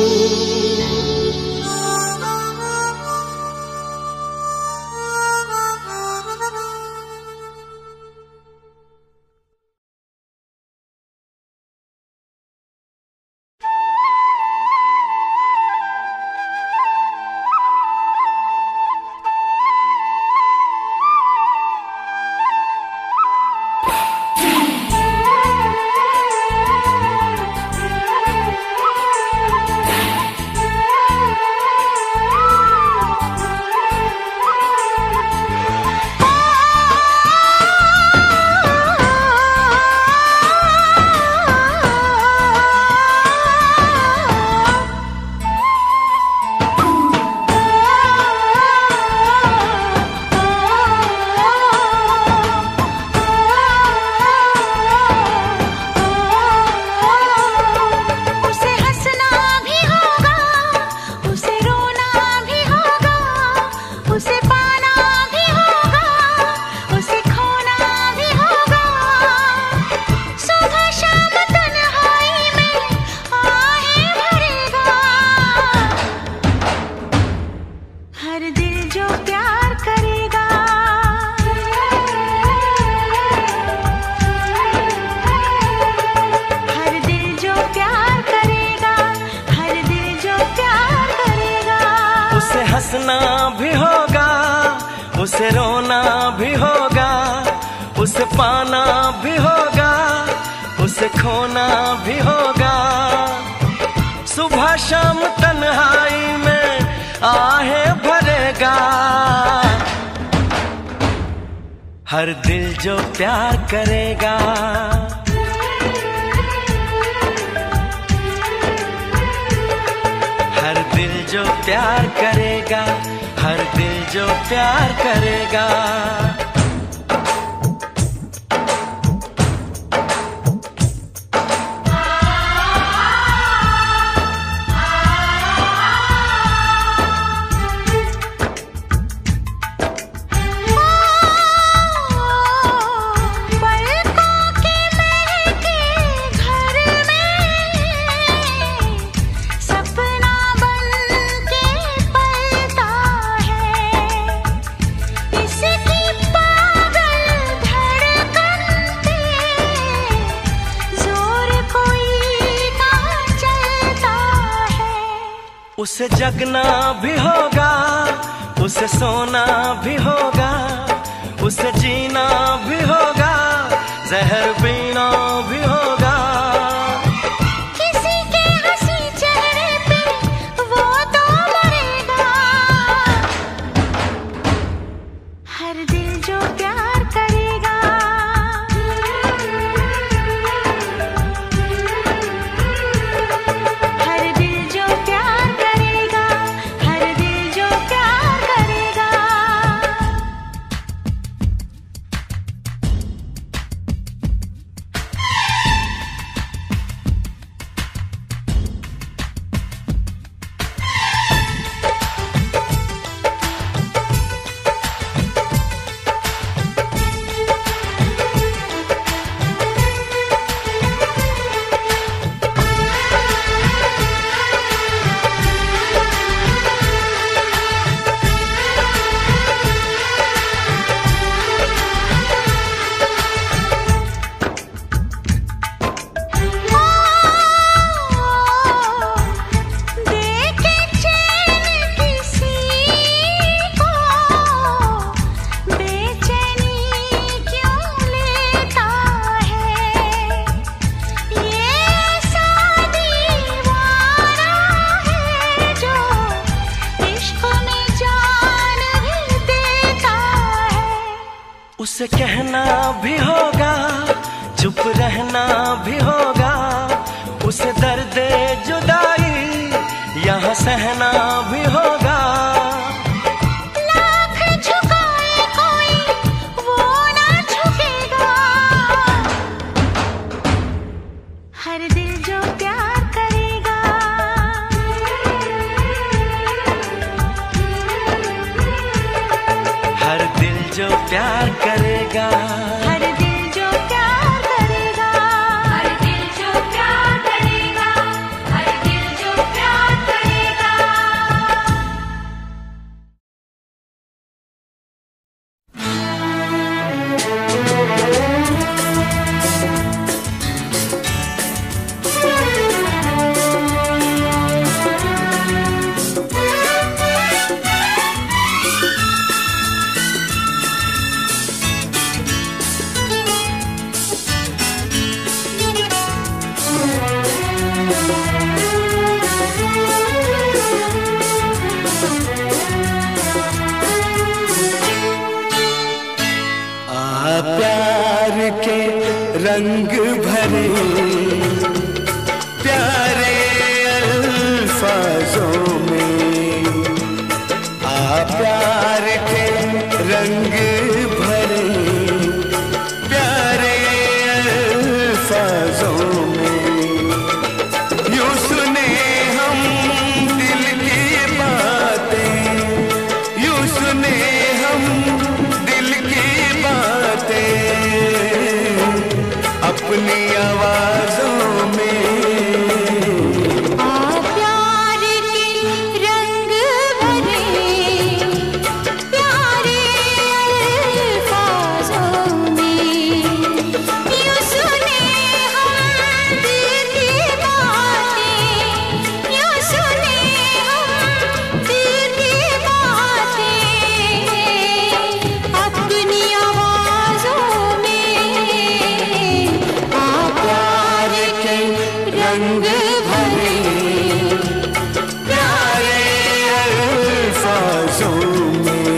हंसना भी होगा, उसे रोना भी होगा, उसे पाना भी होगा, उसे खोना भी होगा। सुबह शाम तन्हाई में आहें भरेगा। हर दिल जो प्यार करेगा, हर दिल जो प्यार करेगा, हर दिल जो प्यार करेगा। उसे जगना भी होगा, उसे सोना भी होगा, उसे जीना भी होगा, जहर पीना भी होगा। किसी के हंसी चेहरे पे वो तो मरेगा। हर दिल जो प्यार करेगा, हर दिल जो प्यार करेगा, हर दिल जो प्यार करेगा। उसे कहना भी होगा, चुप रहना भी होगा, उसे दर्द जुदाई यहाँ सहना भी होगा। लाख झुकाए कोई वो ना झुकेगा, हर दिल जो प्यार करेगा, हर दिल जो प्यार करेगा, हर दिल जो प्यार करेगा, हर दिल जो प्यार करेगा, हर दिल जो प्यार करेगा। प्यार के रंग भरे प्यारे अल्फाजों में, प्यार के रंग भरे प्यारे अल्फाजों में, यूं सुने हम दिल की बातें, यूं सुने हम दिल की बातें अपनी आवाजों में। प्यार के रंग भरे प्यारे अल्फाजों में, यूं सुने हम दिल की बातें, यूं सुने हम दिल की बातें अपनी आवाज़ों में। प्यार के रंग भरे प्यारे अल्फाजों में।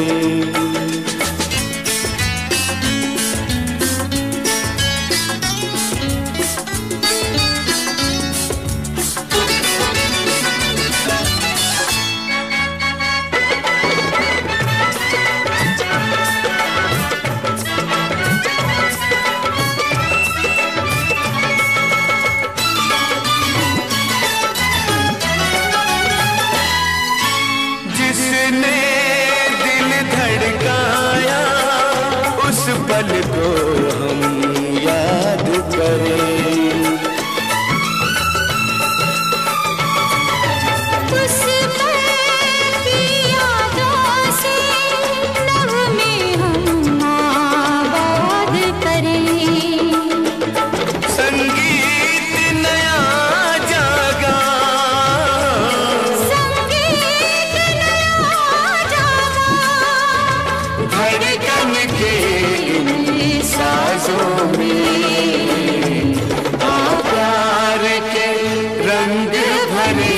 जिसने दिल धड़काया उस पल को हम याद करें, उस पल की यादों से नग़्मे हम आबाद करें, संगीत नया जागा, संगीत नया जागा धड़कन के इन साजों में। प्यार के रंग भरे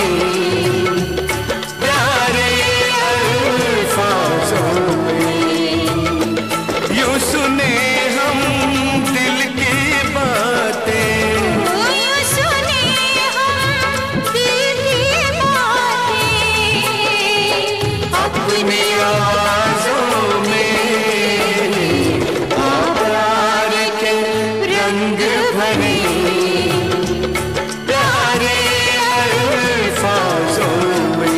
प्यारे अल्फाजों में, यूं सुने हम दिल की बातें, यूं सुने हम दिल की बातें अपनी आवाज़ों में। प्यार के रंग भरे प्यारे अल्फाजों में।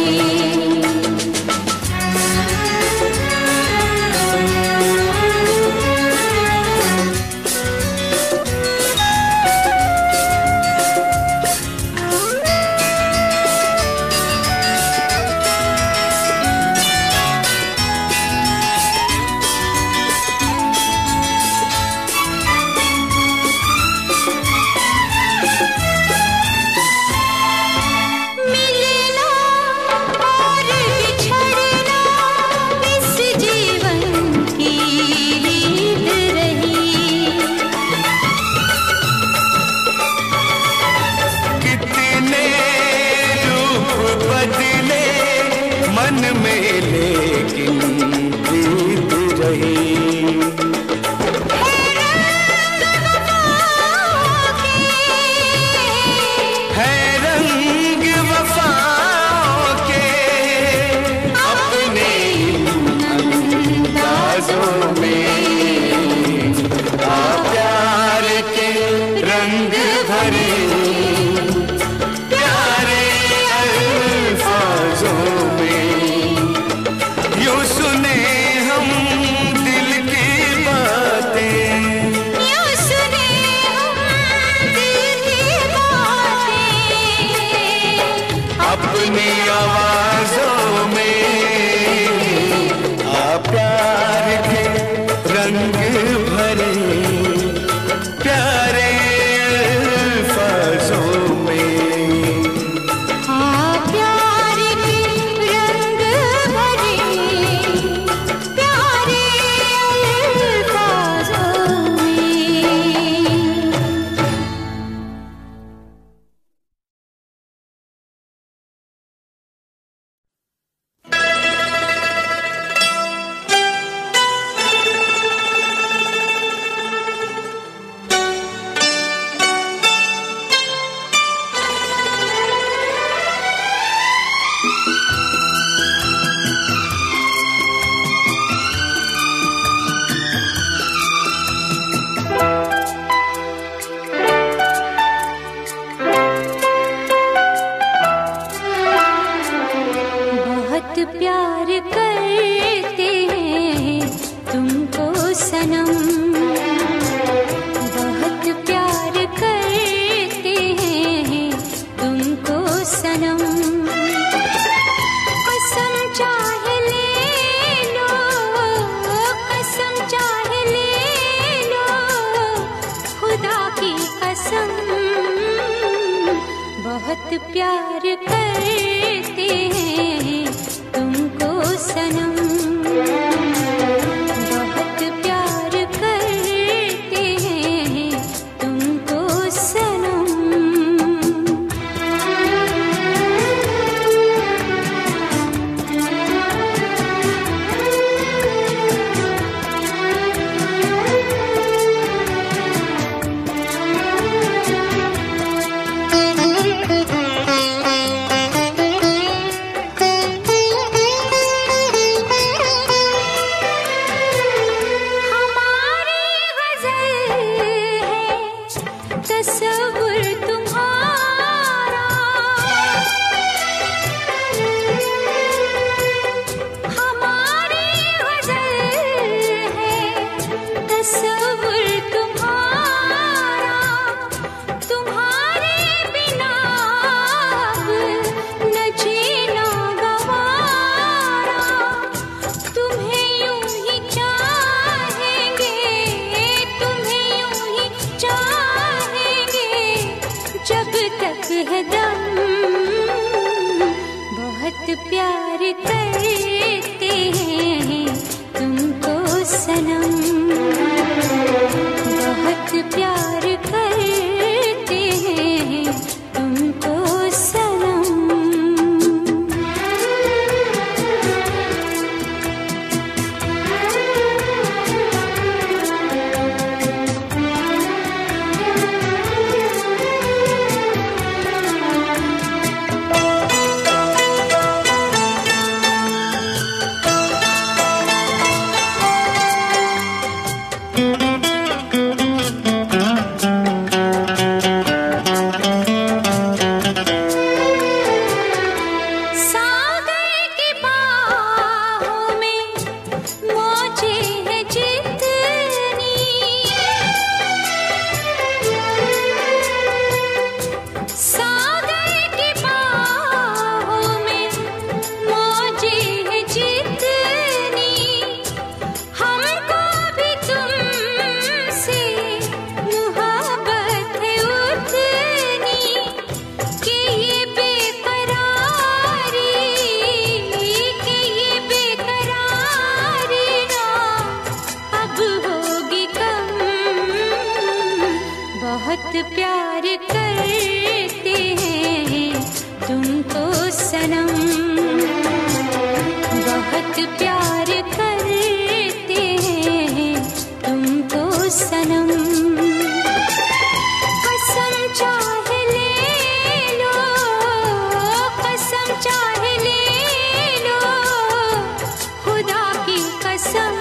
मिलना और बिछड़ना इस जीवन की रीत रही, कितने रूप बदले मन में लेकिन प्रीत रही, में। यूं सुने हम दिल की बातें, यूं सुने हम दिल की बातें, अपनी आवाजों में आ प्यार के रंग भरे, प्यारे अल्फाजों में। प्यार के रंग भरे प्यारे अल्फाजों में। बहुत प्यार करते हैं तुमको सनम, बहुत प्यार करते हैं तुमको सनम। कसम चाहे ले लो, कसम चाहे ले लो, खुदा की कसम। बहुत प्यार करते हैं तुमको सनम, बहुत प्यार करते हैं तुमको सनम। तस्वुर तुम्हारा, हमारी गज़ल है तस्वुर तुम्हारा। तुम्हारे बिना अब न जीना गवारा, तुम्हें यूं ही चाहेंगे, तुम्हें यूं ही चाहेंगे जब तक है दम। बहुत प्यार करते हैं तुमको सनम, बहुत प्यार करते हैं तुमको सनम। बहुत प्यार करते हैं तुमको सनम, बहुत प्यार करते हैं तुमको सनम। कसम चाहे ले लो, कसम चाहे ले लो, खुदा की कसम।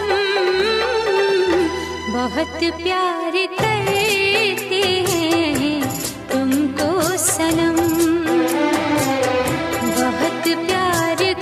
बहुत प्यार करते हैं तुमको सनम, बहुत प्यार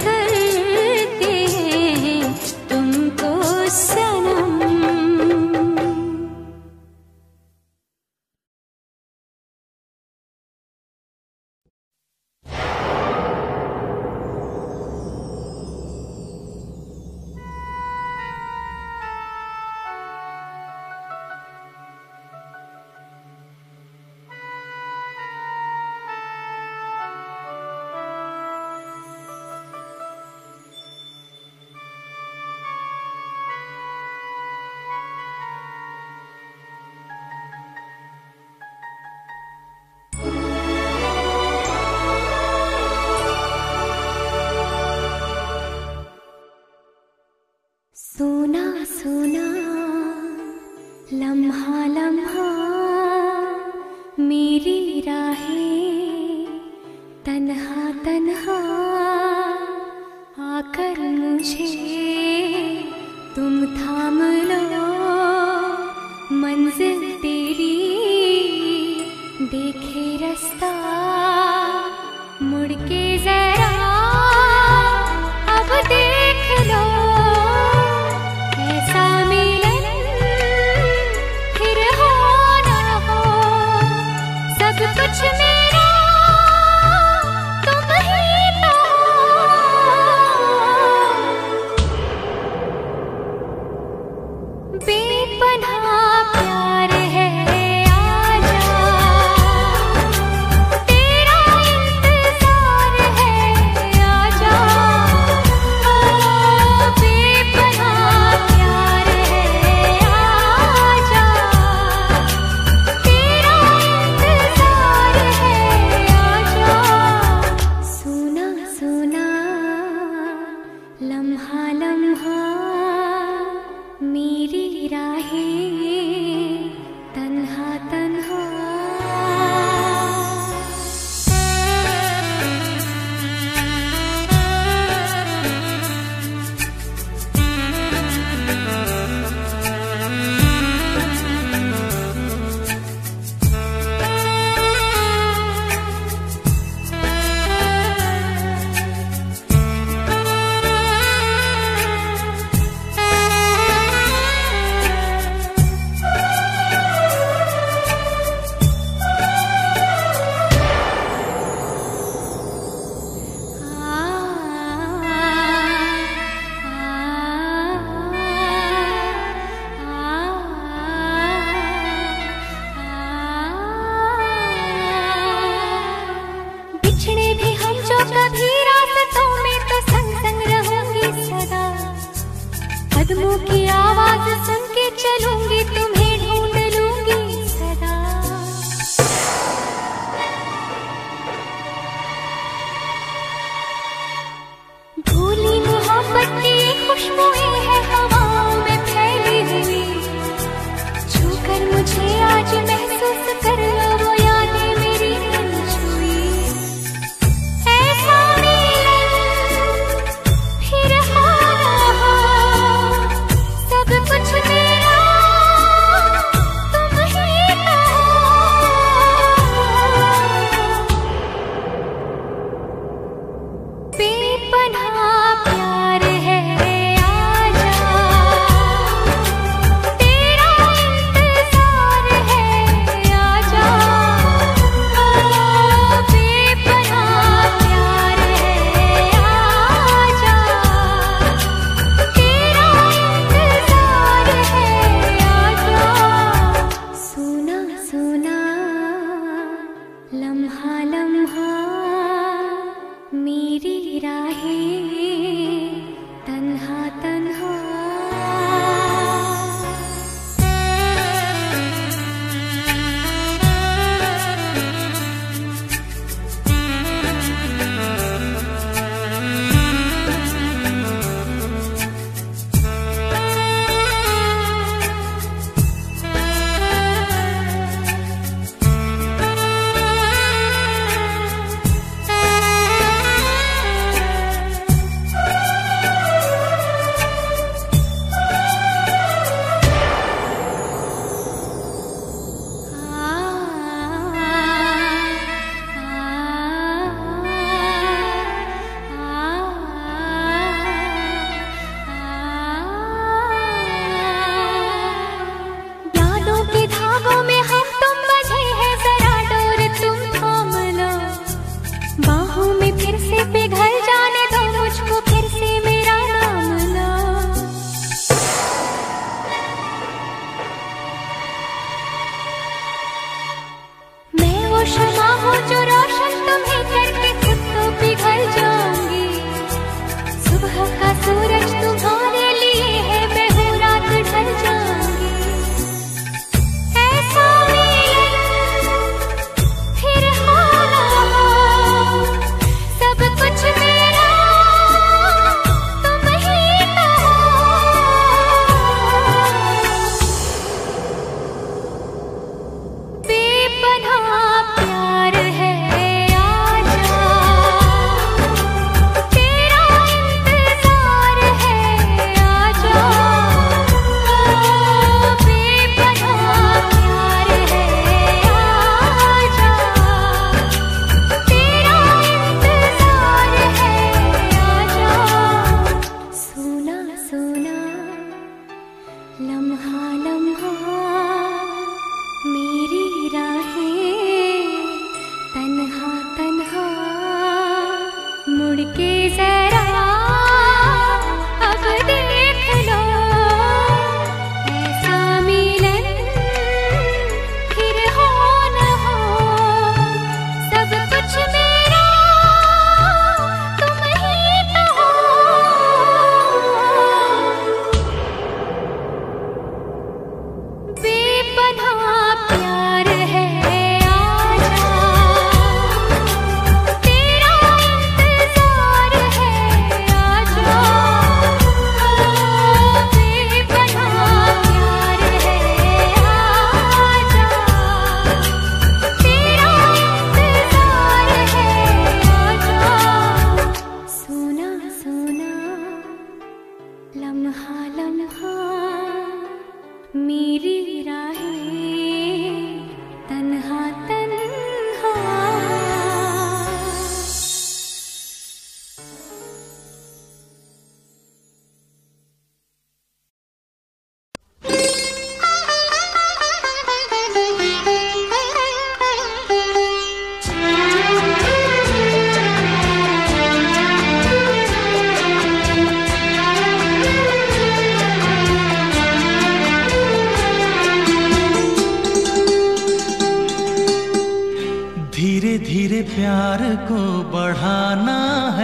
प्यार को बढ़ाना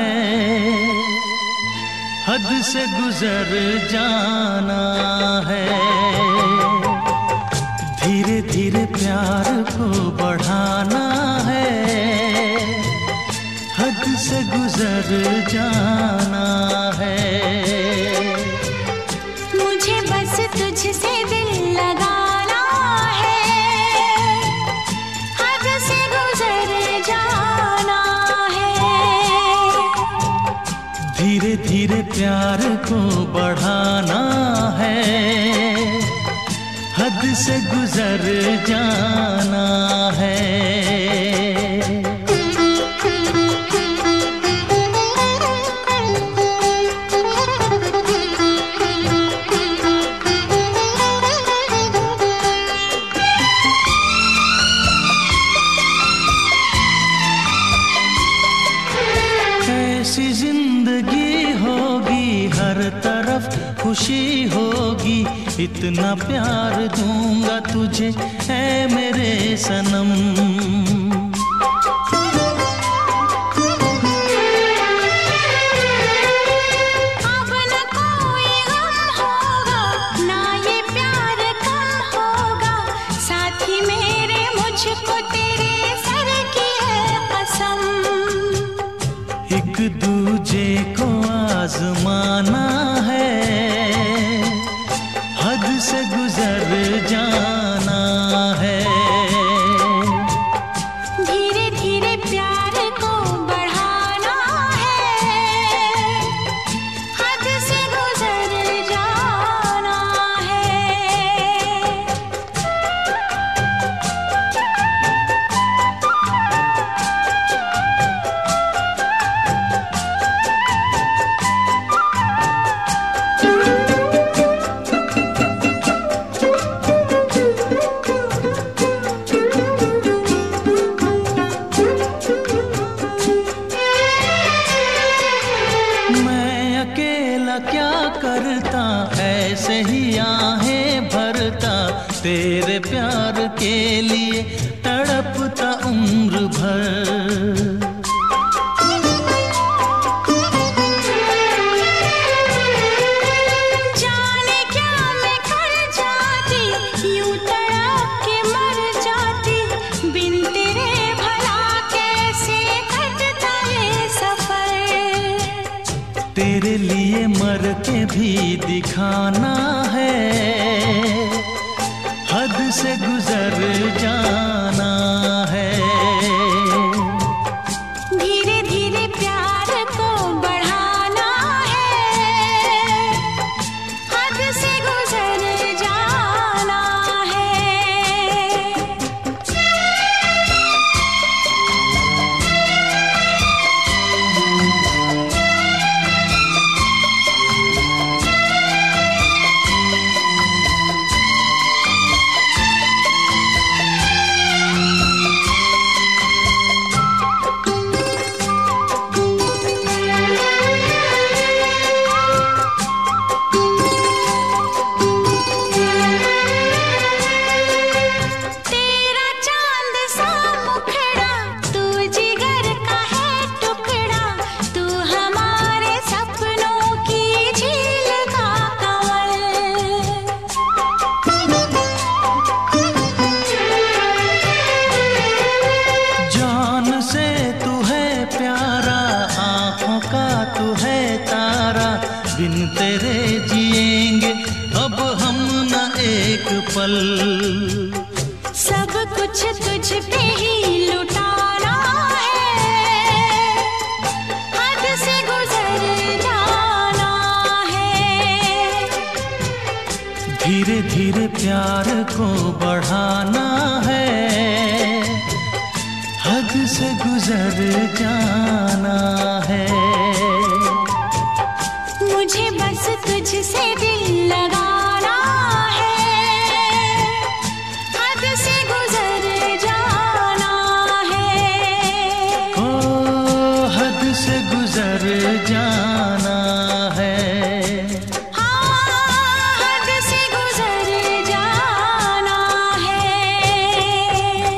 है, हद से गुजर जाना है। धीरे धीरे प्यार को बढ़ाना है, हद से गुजर जाना है। मुझे बस तुझसे दिल लगाना है, हद से गुजर जाना है। धीरे धीरे प्यार को बढ़ाना है, हद से गुजर जाना है। हर तरफ खुशी होगी, इतना प्यार दूंगा तुझे ऐ मेरे सनम। दूजे को आजमाना है, हद से गुजर जाना है। धीरे धीरे प्यार को बढ़ाना है, हद से गुजर जाना है। करता ऐसे ही आहें भरता, तेरे प्यार के लिए तड़पता उम्र भर। जाने क्या मैं कर जाती, यूं तड़प के मर जाती, बिन तेरे भला कैसे कटता ये सफर। तेरे लिए मर के भी दिखाना है, हद से गुजर जाना है। धीरे धीरे प्यार को बढ़ाना है, हद से गुजर जाना है। बिन तेरे जिएंगे अब हम न एक पल। सब कुछ तुझ पे ही लुटाना है, हद से गुजर जाना है। धीरे धीरे प्यार को बढ़ाना है, हद से गुजर जाना है। मुझे बस तुझसे दिल लगाना है, हद से गुजर जाना है। ओ हद से गुजर जाना है। हद से गुजर जाना है।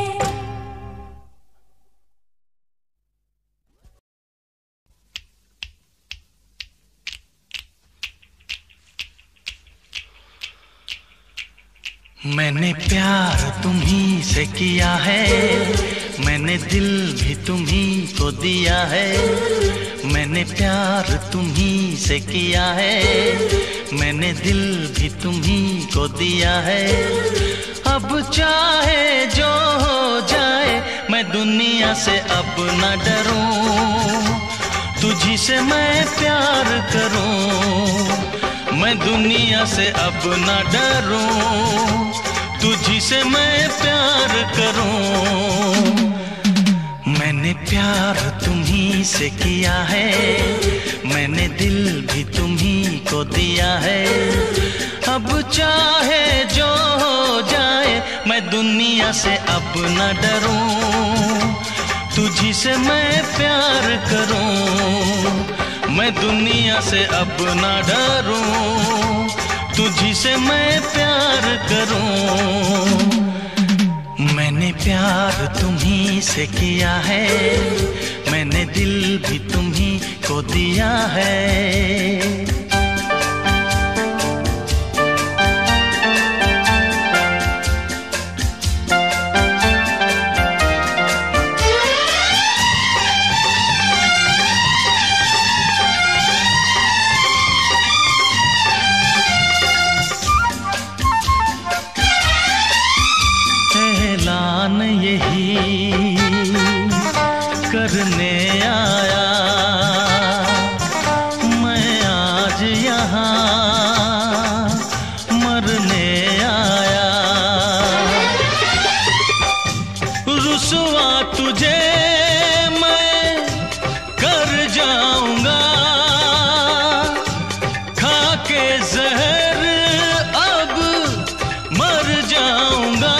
मैंने प्यार तुम्ही से किया है, मैंने दिल भी तुम्ही को दिया है। मैंने प्यार तुम्ही से किया है, मैंने दिल भी तुम्ही को दिया है। अब चाहे जो हो जाए मैं दुनिया से अब न डरूं, तुझी से मैं प्यार करूं। मैं दुनिया से अब न डरूं, तुझी से मैं प्यार करूं। मैंने प्यार तुम्ही से किया है, मैंने दिल भी तुम्ही को दिया है। अब चाहे जो हो जाए मैं दुनिया से अब न डरूं, तुझी से मैं प्यार करूं। मैं दुनिया से अब ना डरूं, तुझी से मैं प्यार करूं। मैंने प्यार तुम्ही से किया है, मैंने दिल भी तुम्ही को दिया है। यही करने आया मैं आज यहाँ, मरने आया। रुसवा तुझे मैं कर जाऊंगा, खा के जहर अब मर जाऊंगा,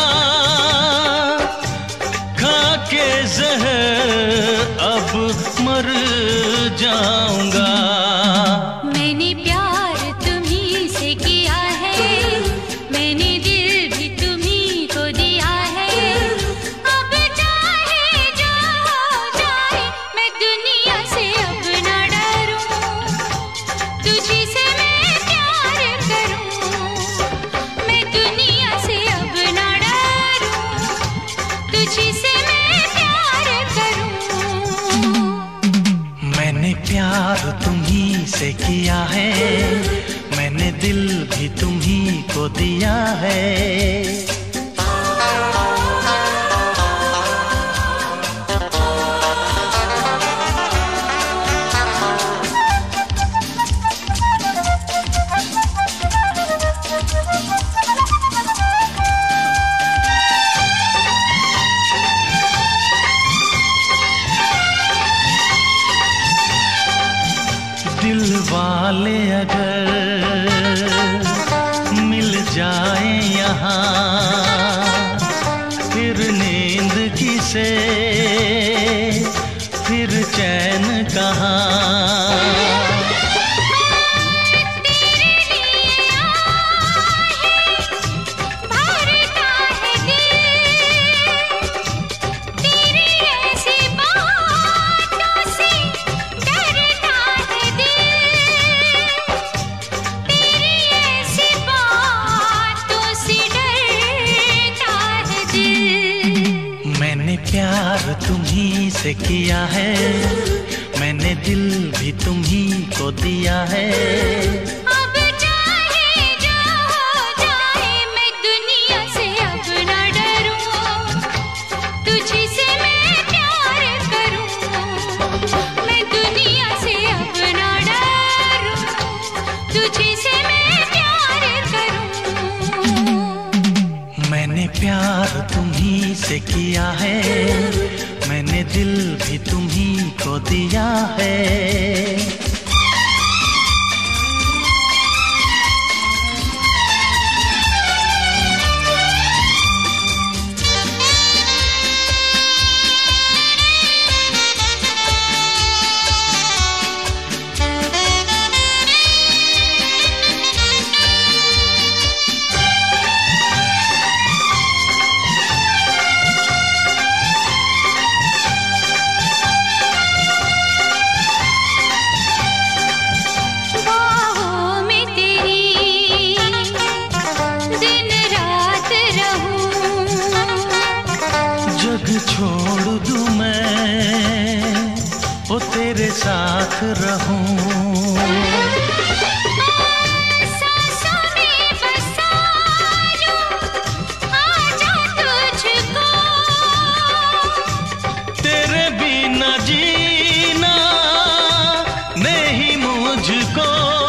के ज़हर अब मर जाऊंगा। मैंने प्यार तुम्ही से किया है, मैंने दिल भी तुम्ही को दिया है। अब चाहे जो हो जाए मैं दुनिया से अब न डरूं, तुझी से मैं प्यार करूं। मैं दुनिया से अब न डरूं, तुझी से प्यार तुम्ही से किया है, मैंने दिल भी तुम्ही को दिया है। दिल वाले अगर मिल जाए यहाँ, फिर नींद किसे, फिर चैन कहाँ। प्यार तुम्ही से किया है, मैंने दिल भी तुम्ही को दिया है। अब चाहे जो हो जाए मैं दुनिया से अब न डरूं, तुझी से मैं प्यार करूं। मैं दुनिया से अब न डरूं, तुझी से मैं प्यार करूं। मैंने प्यार तुम्ही से किया है, मैंने दिल भी तुम्ही को दिया है। छोड़ दूं मैं वो तेरे साथ रहूं, सांसों में बसा लूं आजा तुझको, तेरे बिना जीना नहीं मुझको,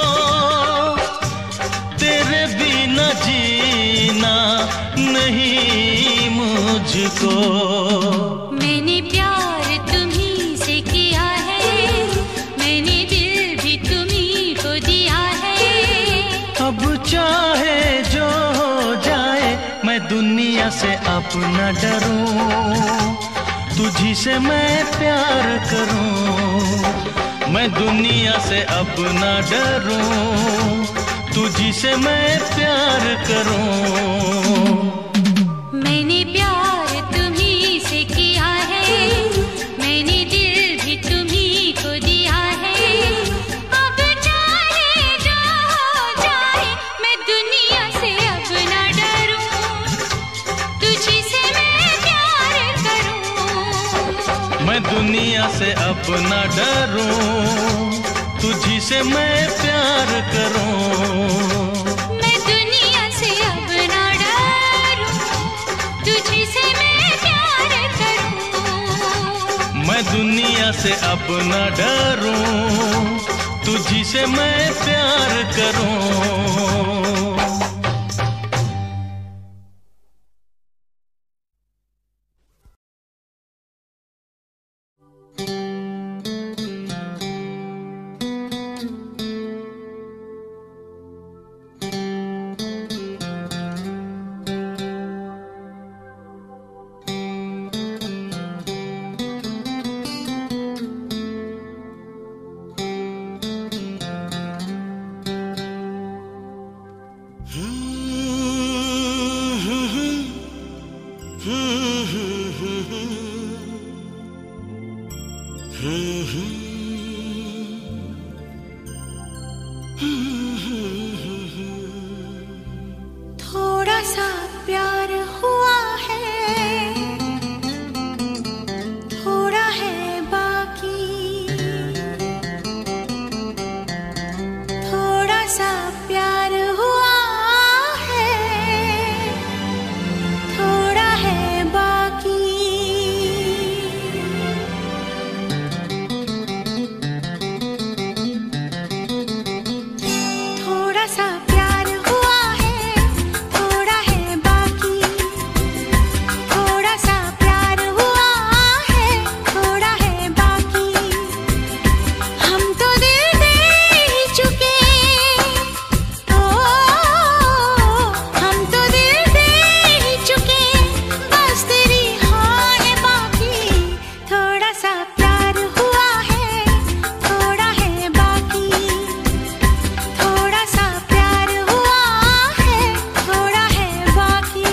तेरे बिना जीना नहीं मुझको। मैंने प्यार तुम्ही से किया है, मैंने दिल भी तुम्ही को दिया है। अब चाहे जो हो जाए मैं दुनिया से अब न डरूं, तुझी से मैं प्यार करूं। मैं दुनिया से अब न डरूं, तुझी से मैं प्यार करूं। मैंने प्यार तुम्ही से किया है, मैंने दिल भी तुम्ही को दिया है। अब चाहे जो हो जाए, मैं दुनिया से अब न डरूं, तुझी से मैं प्यार करूं। मैं दुनिया से अब न डरूं, तुझी से मैं प्यार करूं। मैं दुनिया से अब न डरूं, तुझी से मैं प्यार करूं। मैं दुनिया से अब न डरूं, तुझी से मैं प्यार करूं। थोड़ा सा प्यार हुआ है, थोड़ा है बाकी। थोड़ा सा प्यार हुआ है, थोड़ा है बाकी। थोड़ा सा प्यार हुआ है, थोड़ा है बाकी। थोड़ा सा प्यार हुआ है, थोड़ा है बाकी। हम तो दिल दे ही चुके, ओ हम तो दिल दे ही चुके, बस तेरी हाँ है बाकी। थोड़ा सा प्यार हुआ है, थोड़ा है बाकी। थोड़ा सा प्यार हुआ है, थोड़ा है बाकी।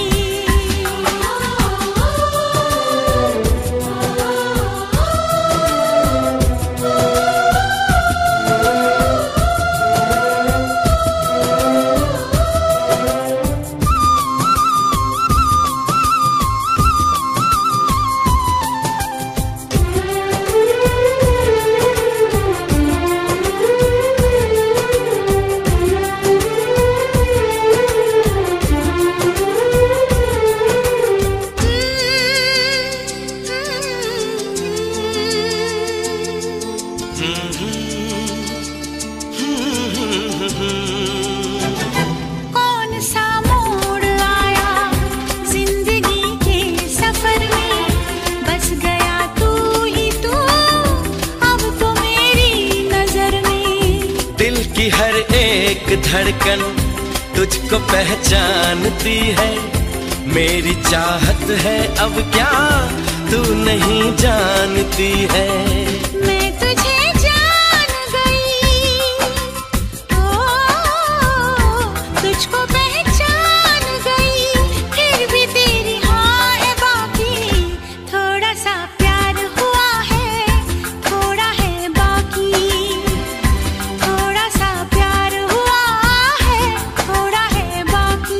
कौन सा मोड़ आया जिंदगी के सफर में, बस गया तू ही तू अब तो मेरी नजर में। दिल की हर एक धड़कन तुझको पहचानती है, मेरी चाहत है अब क्या तू नहीं जानती है। मैं तुझे जान गई, ओ तुझको पहचान गई, फिर भी तेरी हाँ है बाकी। थोड़ा सा प्यार हुआ है, थोड़ा है बाकी। थोड़ा सा प्यार हुआ है, थोड़ा है बाकी।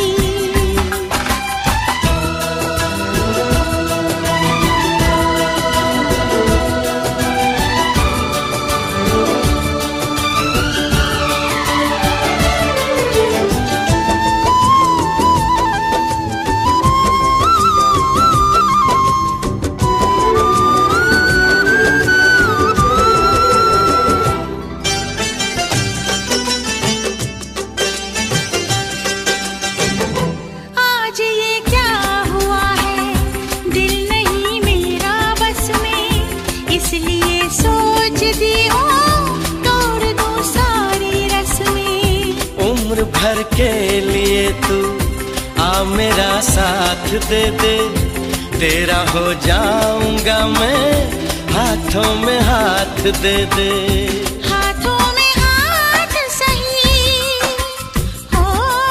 आज ये क्या हुआ है, दिल नहीं मेरा बस में, इसलिए सोचती हूँ तोड़ दूँ सारी रस्में। उम्र भर के लिए तू आ मेरा साथ दे दे, तेरा हो जाऊंगा मैं हाथों में हाथ दे दे। हाथों में हाथ सही हो,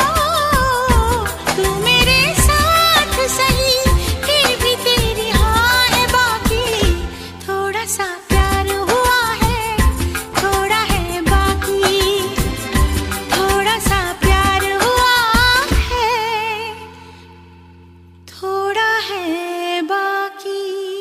तू मेरे साथ सही, फिर भी तेरी हाँ है बाकी। थोड़ा सा प्यार हुआ है, थोड़ा है बाकी। थोड़ा सा प्यार हुआ है, थोड़ा है बाकी।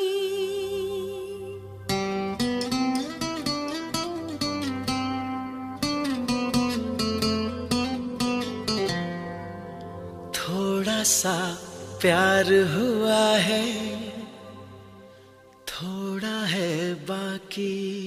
थोड़ा सा प्यार हुआ है, थोड़ा है बाकी।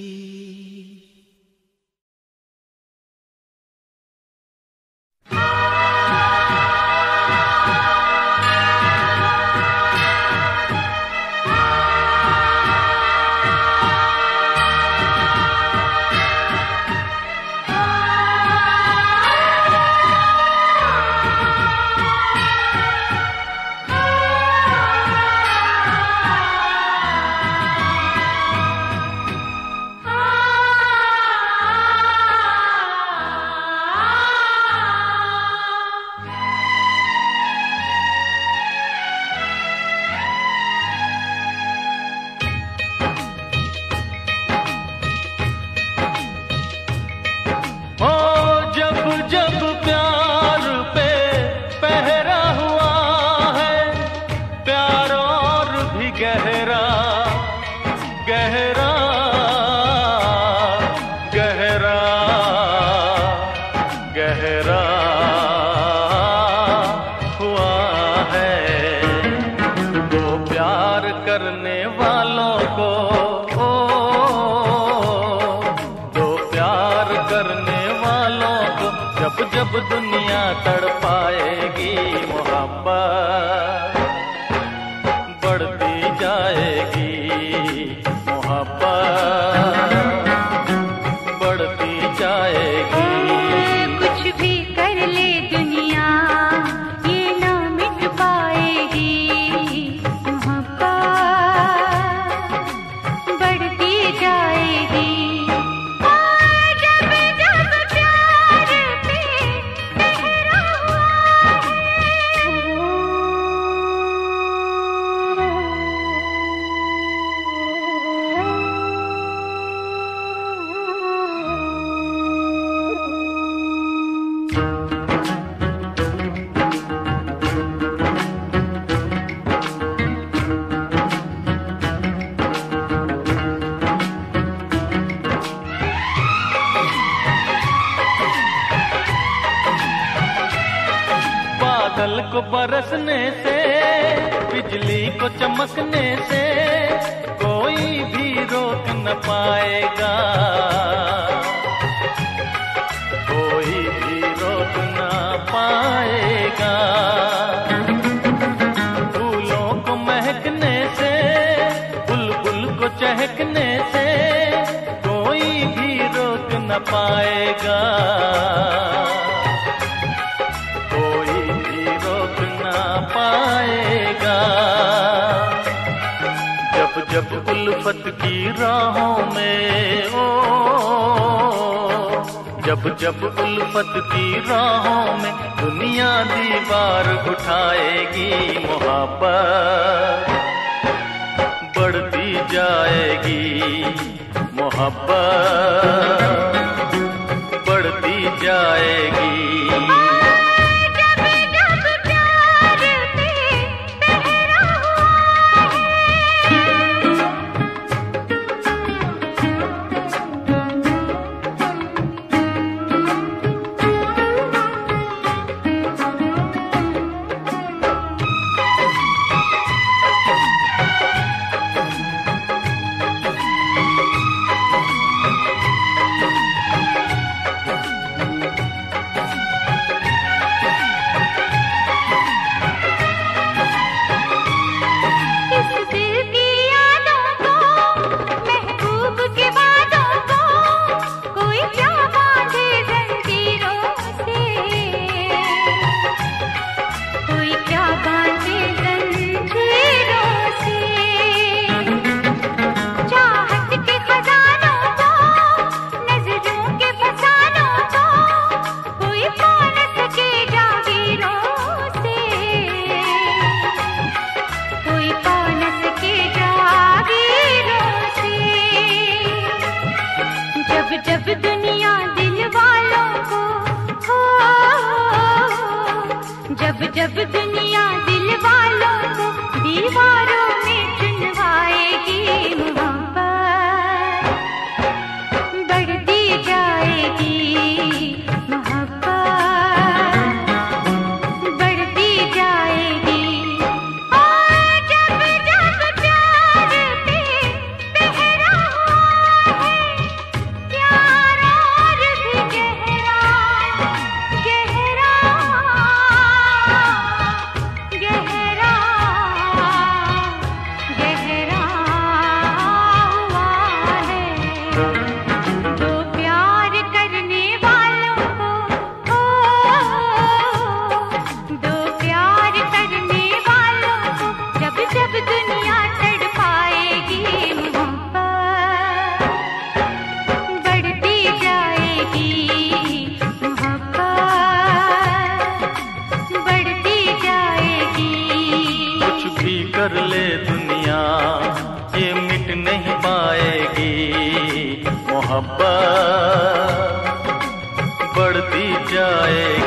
जब दुनिया तड़पाएगी मोहब्बत बढ़ती जाएगी, मोहब्बत बढ़ती जाएगी। कुछ भी कर ले दुनिया ये ना मिट पाएगी, मोहब्बत बढ़ती जाएगी। बादल को बरसने से, बिजली को चमकने से कोई भी रोक न पाएगा, कोई भी रोक न पाएगा। फूलों को महकने से, बुलबुल को चहकने से कोई भी रोक न पाएगा, पाएगा। जब जब उल्फत की राहों में जब जब उल्फत की राहों में दुनिया दीवार उठाएगी, मोहब्बत बढ़ती जाएगी, मोहब्बत बढ़ती जाएगी। जब दुनिया दिल वालों को दीवारों में चुनवाएगी, मोहब्बत बढ़ती जाएगी, मोहब्बत बढ़ती जाएगी। और जब जब प्यार पे पहरा हुआ है, प्यार और भी गहरा गहरा गहरा गहरा हुआ है। तो प्यार करने वालों को, दो प्यार करने वालों को जब जब दुनिया तड़पाएगी, मोहब्बत बढ़ती जाएगी, मोहब्बत बढ़ती जाएगी। कुछ भी कर ले दुनिया ये मिट नहीं पाएगी, मोहब्बत बढ़ती जाएगी।